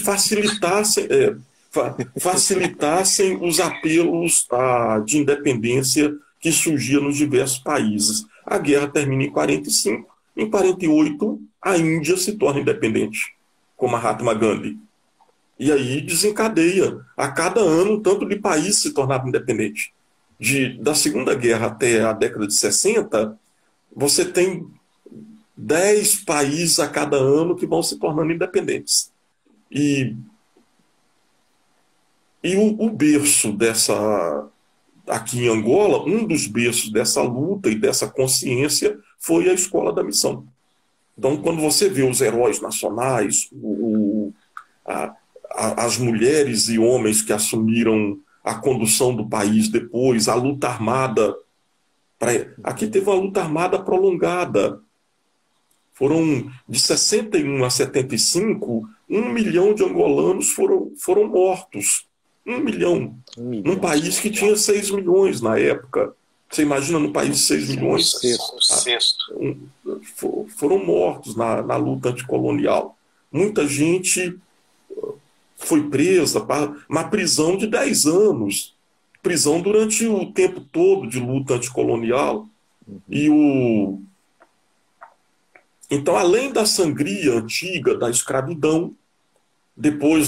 facilitassem os apelos de independência que surgiam nos diversos países. A guerra termina em 45, em 48 a Índia se torna independente, com Mahatma Gandhi. E aí desencadeia. A cada ano, um tanto de país se tornava independente. Da Segunda Guerra até a década de 60, você tem 10 países a cada ano que vão se tornando independentes. E o berço aqui em Angola, um dos berços dessa luta e dessa consciência foi a Escola da Missão. Então, quando você vê os heróis nacionais, as mulheres e homens que assumiram a condução do país depois, a luta armada. Aqui teve uma luta armada prolongada. Foram de 61 a 75, 1 milhão de angolanos foram mortos. 1 milhão. Num país que tinha 6 milhões na época. Você imagina num país de 6 milhões? Foram mortos na luta anticolonial. Muita gente foi presa, uma prisão de 10 anos. Prisão durante o tempo todo de luta anticolonial. Então, além da sangria antiga, da escravidão, depois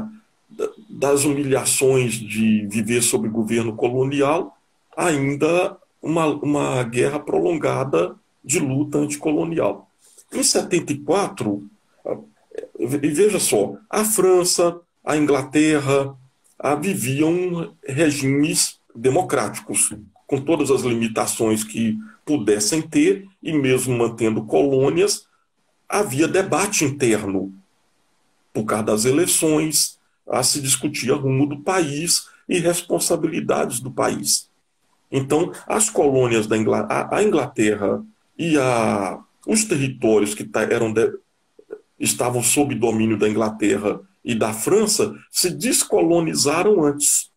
das humilhações de viver sob governo colonial, ainda uma guerra prolongada de luta anticolonial. Em 74, e veja só, a França, a Inglaterra viviam regimes democráticos, com todas as limitações que pudessem ter, e mesmo mantendo colônias, havia debate interno. Por causa das eleições, se discutia rumo do país e responsabilidades do país. Então, as colônias a Inglaterra e os territórios que estavam sob domínio da Inglaterra e da França se descolonizaram antes.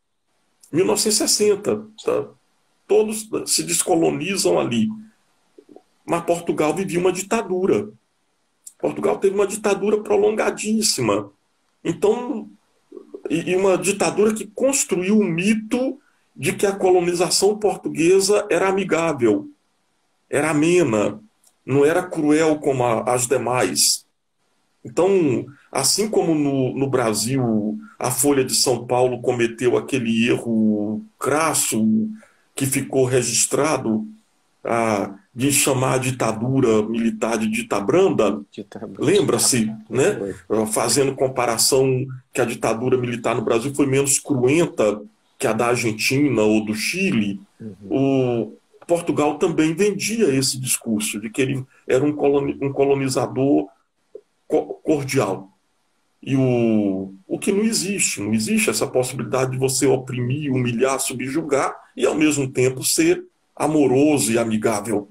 1960, tá? Todos se descolonizam ali. Mas Portugal vivia uma ditadura. Portugal teve uma ditadura prolongadíssima. Então, e uma ditadura que construiu o mito de que a colonização portuguesa era amigável, era amena, não era cruel como as demais. Então, assim como no Brasil a Folha de São Paulo cometeu aquele erro crasso que ficou registrado de chamar a ditadura militar de ditabranda, lembra-se, né? Fazendo comparação que a ditadura militar no Brasil foi menos cruenta que a da Argentina ou do Chile. O Portugal também vendia esse discurso de que ele era um colonizador cordial. E o que não existe essa possibilidade de você oprimir, humilhar, subjugar e ao mesmo tempo ser amoroso e amigável.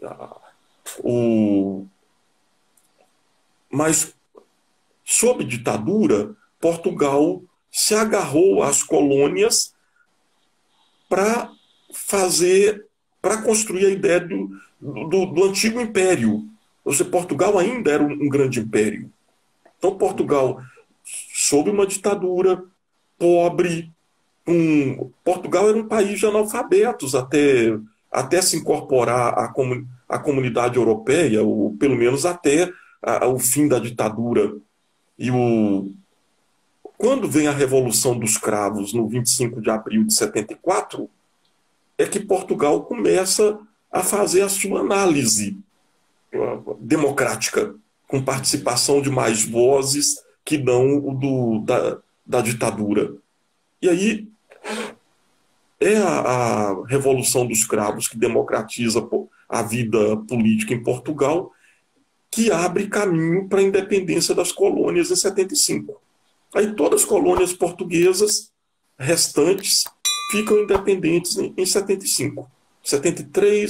Mas, sob ditadura, Portugal se agarrou às colônias para construir a ideia do antigo império. Ou seja, Portugal ainda era um grande império. Então, Portugal, sob uma ditadura, pobre, Portugal era um país de analfabetos até se incorporar à comunidade europeia, ou pelo menos até o fim da ditadura. E quando vem a Revolução dos Cravos, no 25 de abril de 74, é que Portugal começa a fazer a sua análise democrática, com participação de mais vozes que não da ditadura. E aí é a Revolução dos Cravos que democratiza a vida política em Portugal, que abre caminho para a independência das colônias em 75. Aí todas as colônias portuguesas restantes ficam independentes em 75. 73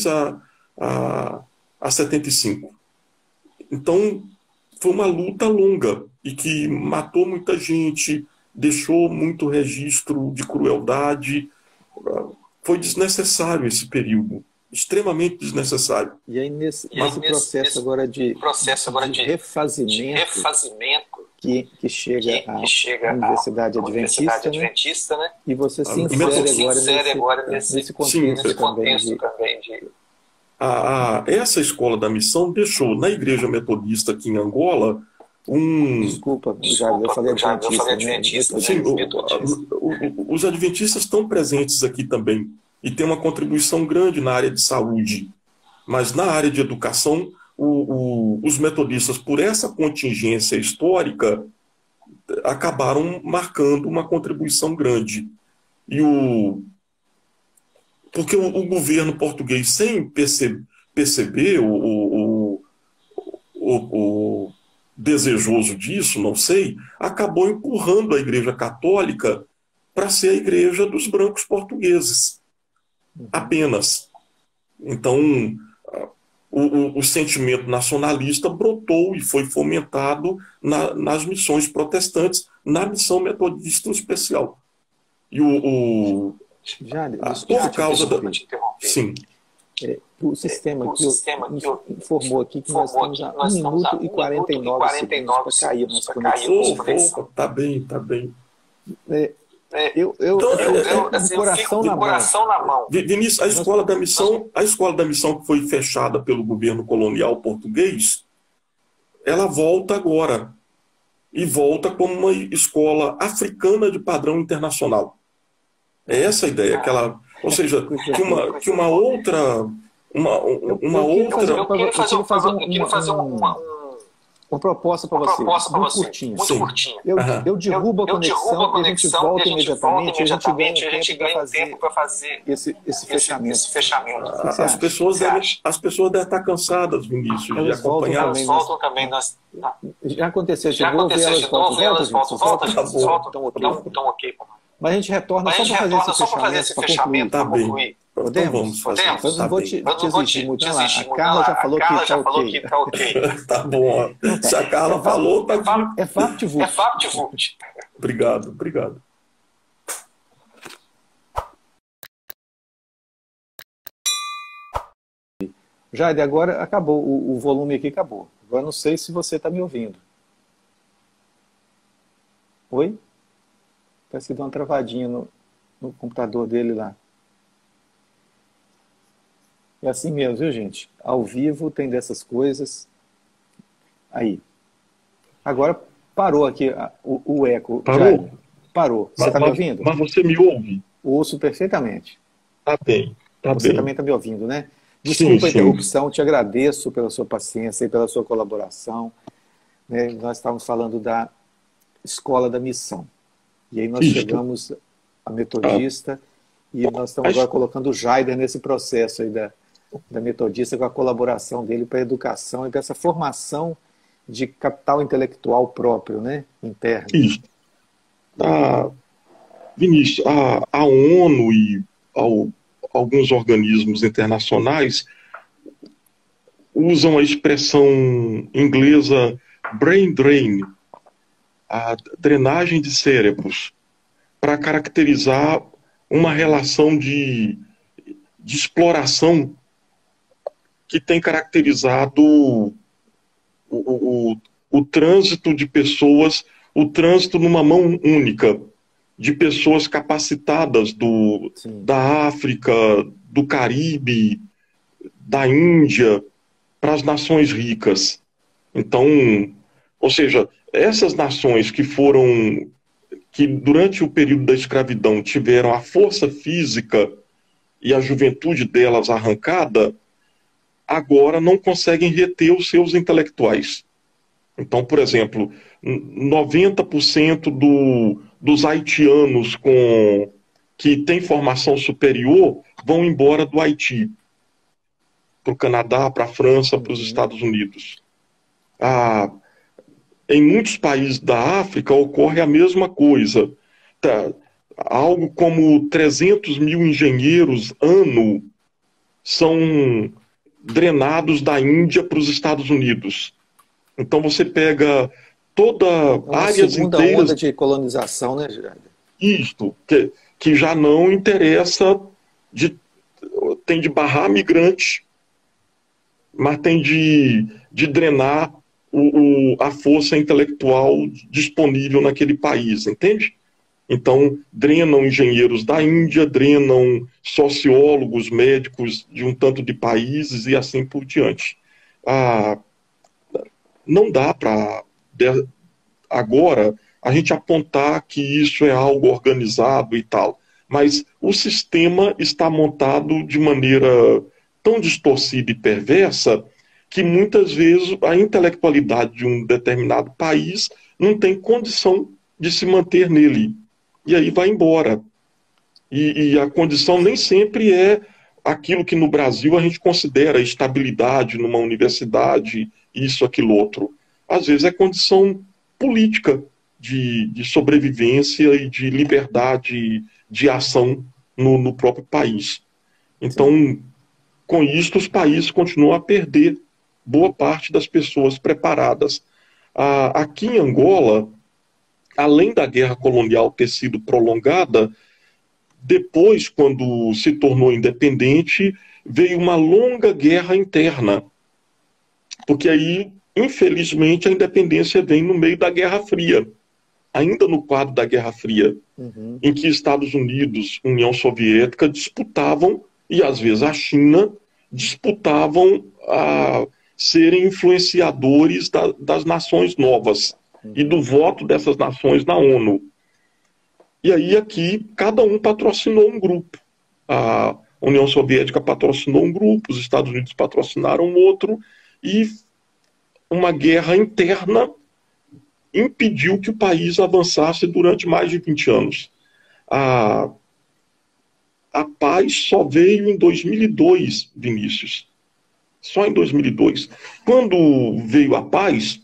a 75. Então, foi uma luta longa e que matou muita gente, deixou muito registro de crueldade. Foi desnecessário esse período, extremamente desnecessário. E aí, nesse processo agora de refazimento que chega à Universidade Adventista, né? E você se insere agora nesse contexto também de... Essa escola da missão deixou na Igreja Metodista aqui em Angola Desculpa, eu falei Adventista. Né? Sim, os adventistas estão presentes aqui também e têm uma contribuição grande na área de saúde. Mas na área de educação, os metodistas, por essa contingência histórica, acabaram marcando uma contribuição grande. Porque o governo português, sem perceber o desejoso disso, não sei, acabou empurrando a Igreja Católica para ser a igreja dos brancos portugueses. Apenas. Então, o sentimento nacionalista brotou e foi fomentado nas missões protestantes, na missão metodista em especial. E Jade, por causa da... Sim. O sistema que informou aqui que nós estamos a 1 minuto e 49 segundos para cair nossa conexão. Tá bem. Coração na mão. Vinícius, a escola da missão que foi fechada pelo governo colonial português, ela volta agora. E volta como uma escola africana de padrão internacional. É essa a ideia, ou seja, que uma outra... Eu queria fazer uma proposta para você, muito curtinha. Eu derrubo a conexão e a gente volta imediatamente, e a gente ganha tempo para fazer esse fechamento. As pessoas devem estar cansadas, Vinícius, de acompanhar. Elas voltam também. Já aconteceu de novo e elas voltam. Então, ok. Mas a gente retorna só para fazer esse fechamento, para concluir. Podemos. Eu não vou te exigir muito. A Carla já falou que está ok. Tá bom. Se a Carla falou, tá bom. É VaptVult. Obrigado. Jade, agora acabou. O volume aqui acabou. Agora não sei se você está me ouvindo. Oi? Parece que deu uma travadinha no computador dele lá. É assim mesmo, viu, gente? Ao vivo tem dessas coisas. Aí. Agora parou aqui o eco. Parou? Parou. Você está me ouvindo? Mas você me ouve? Ouço perfeitamente. Tá bem. Você também está me ouvindo, né? Desculpa a interrupção, te agradeço pela sua paciência e pela sua colaboração. Né? Nós estávamos falando da Escola da Missão. E aí nós chegamos a Metodista e nós estamos agora colocando o Jaider nesse processo aí da Metodista, com a colaboração dele para a educação e para essa formação de capital intelectual próprio, né, interno. Isso. Vinícius, a ONU e alguns organismos internacionais usam a expressão inglesa brain drain, a drenagem de cérebros, para caracterizar uma relação de exploração que tem caracterizado o trânsito de pessoas, o trânsito numa mão única. de pessoas capacitadas da África, do Caribe, da Índia, para as nações ricas. Então, ou seja, essas nações que durante o período da escravidão tiveram a força física e a juventude delas arrancada, agora não conseguem reter os seus intelectuais. Então, por exemplo, 90% dos haitianos que têm formação superior vão embora do Haiti, para o Canadá, para a França, para os Estados Unidos. Em muitos países da África ocorre a mesma coisa. Algo como 300 mil engenheiros ano são drenados da Índia para os Estados Unidos. Então você pega áreas segunda inteiras... onda de colonização, né, Jader? Isto, que já não interessa, tem de barrar migrante, mas tem de drenar a força intelectual disponível naquele país, entende? Então, drenam engenheiros da Índia, drenam sociólogos, médicos de um tanto de países e assim por diante. Não dá para, agora, a gente apontar que isso é algo organizado e tal, mas o sistema está montado de maneira tão distorcida e perversa que muitas vezes a intelectualidade de um determinado país não tem condição de se manter nele. E aí vai embora. E a condição nem sempre é aquilo que no Brasil a gente considera estabilidade numa universidade, isso, aquilo, outro. Às vezes é condição política de sobrevivência e de liberdade de ação no próprio país. Então, com isso, os países continuam a perder boa parte das pessoas preparadas. Aqui em Angola, além da guerra colonial ter sido prolongada, depois, quando se tornou independente, veio uma longa guerra interna. Porque aí, infelizmente, a independência vem no meio da Guerra Fria. Ainda no quadro da Guerra Fria, em que Estados Unidos, União Soviética disputavam, e às vezes a China, disputavam a serem influenciadores das nações novas e do voto dessas nações na ONU. E aí aqui cada um patrocinou um grupo. A União Soviética patrocinou um grupo, os Estados Unidos patrocinaram outro, e uma guerra interna impediu que o país avançasse durante mais de 20 anos. A paz só veio em 2002, Vinícius. Só em 2002. Quando veio a paz,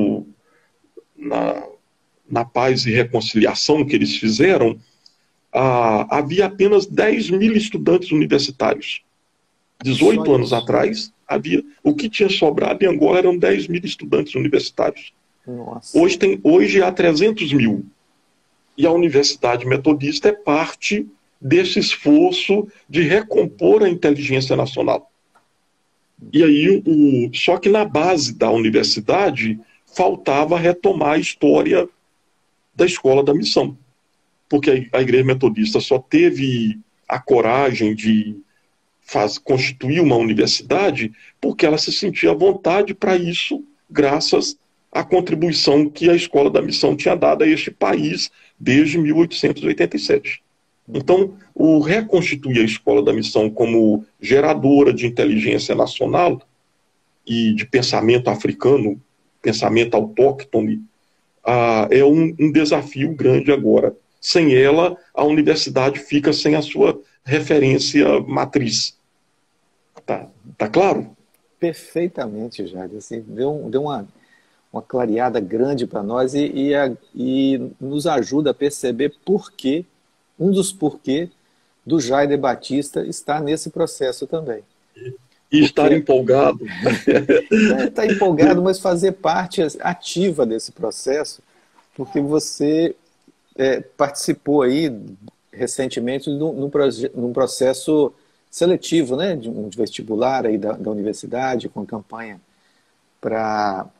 na paz e reconciliação que eles fizeram, havia apenas 10 mil estudantes universitários. 18 anos atrás, o que tinha sobrado em Angola eram 10 mil estudantes universitários. Nossa. Hoje há 300 mil. E a Universidade Metodista é parte desse esforço de recompor a inteligência nacional. E aí, só que na base da universidade faltava retomar a história da escola da missão. Porque a Igreja Metodista só teve a coragem de constituir uma universidade porque ela se sentia à vontade para isso, graças à contribuição que a escola da missão tinha dado a este país desde 1887. Então, o reconstituir a escola da missão como geradora de inteligência nacional e de pensamento africano, pensamento autóctone, é um desafio grande agora. Sem ela, a universidade fica sem a sua referência matriz. Tá claro? Perfeitamente, Jair. Assim, deu uma clareada grande para nós e nos ajuda a perceber um dos porquê do Jader Batista estar nesse processo também. E estar empolgado. Está empolgado, mas fazer parte ativa desse processo, porque você participou aí recentemente num processo seletivo, né, de um vestibular aí da universidade, com campanha para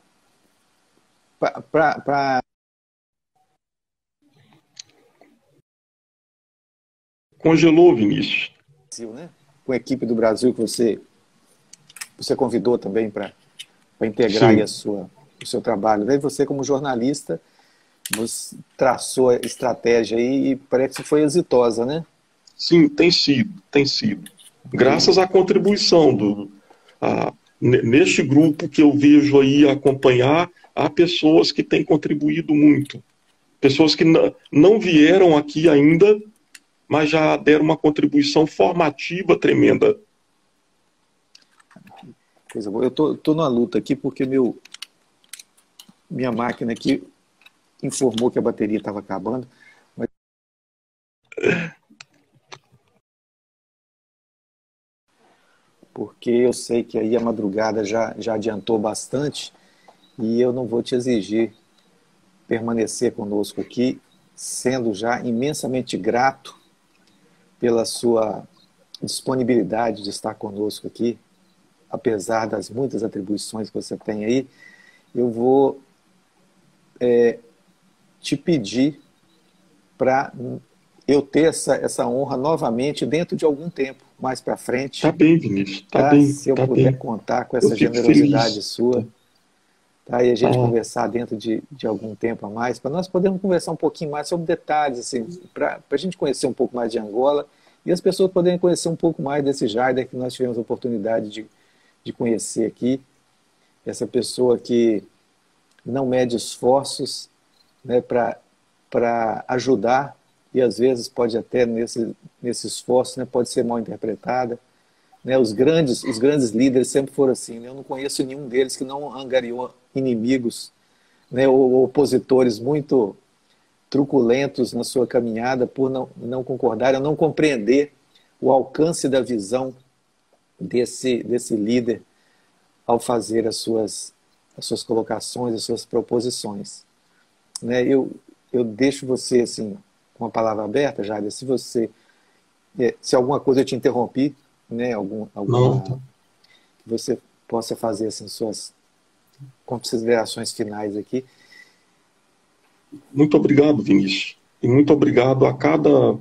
Congelou, Vinícius. Né? Com a equipe do Brasil que você convidou também para integrar aí o seu trabalho. Daí você, como jornalista, você traçou a estratégia aí e parece que foi exitosa, né? Sim, tem sido. Graças à contribuição neste grupo que eu vejo aí acompanhar, há pessoas que têm contribuído muito. Pessoas que não vieram aqui ainda, mas já deram uma contribuição formativa tremenda. Coisa boa. Eu tô numa luta aqui porque minha máquina aqui informou que a bateria estava acabando. Mas... porque eu sei que aí a madrugada já adiantou bastante e eu não vou te exigir permanecer conosco aqui, sendo já imensamente grato pela sua disponibilidade de estar conosco aqui, apesar das muitas atribuições que você tem aí. Eu vou te pedir para eu ter essa honra novamente dentro de algum tempo, mais para frente. Tá bem, Vinícius, tá bem. Se eu puder contar com essa generosidade sua, tá? E a gente conversar dentro de algum tempo a mais, para nós podermos conversar um pouquinho mais sobre detalhes, assim, para a gente conhecer um pouco mais de Angola e as pessoas poderem conhecer um pouco mais desse Jaider que nós tivemos a oportunidade de conhecer aqui. Essa pessoa que não mede esforços, né, para ajudar, e às vezes pode até nesse esforço, né, pode ser mal interpretada. Né, os grandes líderes sempre foram assim, né? Eu não conheço nenhum deles que não angariou inimigos, né, ou opositores muito truculentos na sua caminhada por não concordar, ou não compreender o alcance da visão desse líder ao fazer as suas colocações, as suas proposições. Né, eu deixo você assim, com a palavra aberta, Jader, se alguma coisa eu te interrompi, né, alguma que você possa fazer assim, suas considerações finais aqui. Muito obrigado, Vinícius. E muito obrigado a cada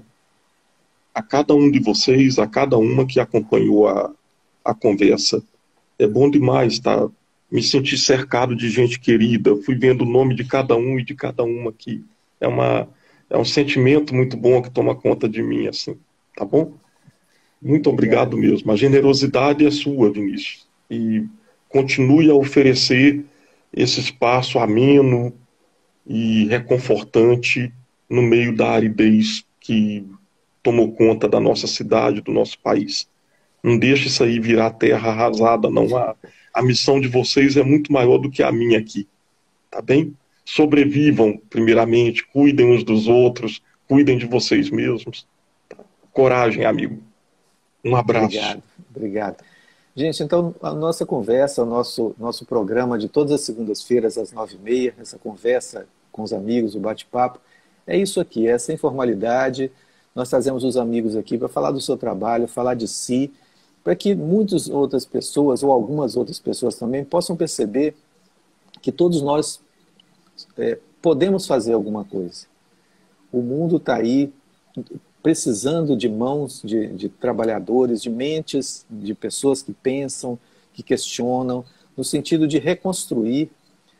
um de vocês, a cada uma que acompanhou a conversa. É bom demais, tá? Me senti cercado de gente querida. Fui vendo o nome de cada um e de cada uma aqui. É um sentimento muito bom que toma conta de mim, assim. Tá bom? Muito obrigado mesmo. A generosidade é sua, Vinícius. E continue a oferecer esse espaço ameno e reconfortante no meio da aridez que tomou conta da nossa cidade, do nosso país. Não deixe isso aí virar terra arrasada, não. A missão de vocês é muito maior do que a minha aqui. Tá bem? Sobrevivam, primeiramente, cuidem uns dos outros, cuidem de vocês mesmos. Tá? Coragem, amigo. Um abraço. Obrigado. Gente, então a nossa conversa, o nosso programa de todas as segundas-feiras às 9h30, essa conversa com os amigos, o bate-papo, é isso aqui, é essa informalidade. Nós trazemos os amigos aqui para falar do seu trabalho, falar de si, para que muitas outras pessoas, ou algumas outras pessoas também, possam perceber que todos nós podemos fazer alguma coisa. O mundo está aí precisando de mãos de trabalhadores, de mentes, de pessoas que pensam, que questionam, no sentido de reconstruir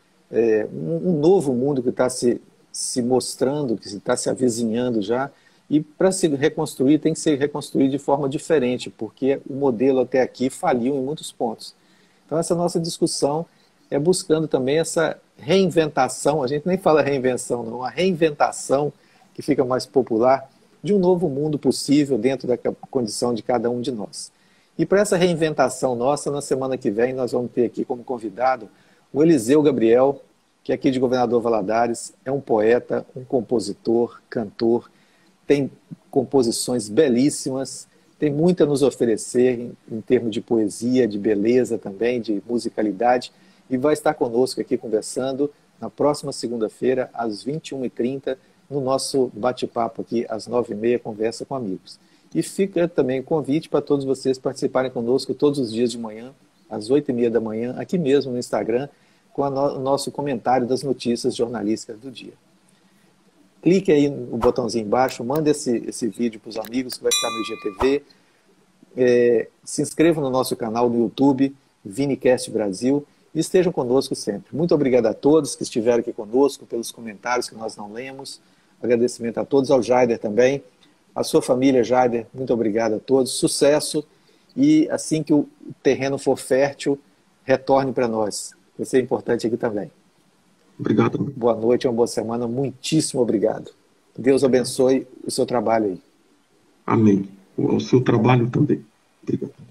um novo mundo que está se mostrando, que está se avizinhando já, e para se reconstruir tem que ser reconstruído de forma diferente, porque o modelo até aqui faliu em muitos pontos. Então essa nossa discussão é buscando também essa reinventação, a gente nem fala reinvenção não, a reinventação que fica mais popular, de um novo mundo possível dentro da condição de cada um de nós. E para essa reinventação nossa, na semana que vem, nós vamos ter aqui como convidado o Eliseu Gabriel, que é aqui de Governador Valadares, é um poeta, um compositor, cantor, tem composições belíssimas, tem muito a nos oferecer em termos de poesia, de beleza também, de musicalidade, e vai estar conosco aqui conversando na próxima segunda-feira, às 21h30, no nosso bate-papo aqui, às 9h30, Conversa com Amigos. E fica também o convite para todos vocês participarem conosco todos os dias de manhã, às 8h30 da manhã, aqui mesmo no Instagram, com o nosso comentário das notícias jornalísticas do dia. clique aí no botãozinho embaixo, manda esse vídeo para os amigos que vai ficar no IGTV. Se inscrevam no nosso canal no YouTube, ViniCast Brasil, e estejam conosco sempre. Muito obrigado a todos que estiveram aqui conosco, pelos comentários que nós não lemos. Agradecimento a todos, ao Jaider também. A sua família, Jaider, muito obrigado a todos. Sucesso, e assim que o terreno for fértil, retorne para nós. Vai ser importante aqui também. Obrigado. Boa noite, uma boa semana. Muitíssimo obrigado. Deus abençoe o seu trabalho aí. Amém. O seu trabalho também. Obrigado.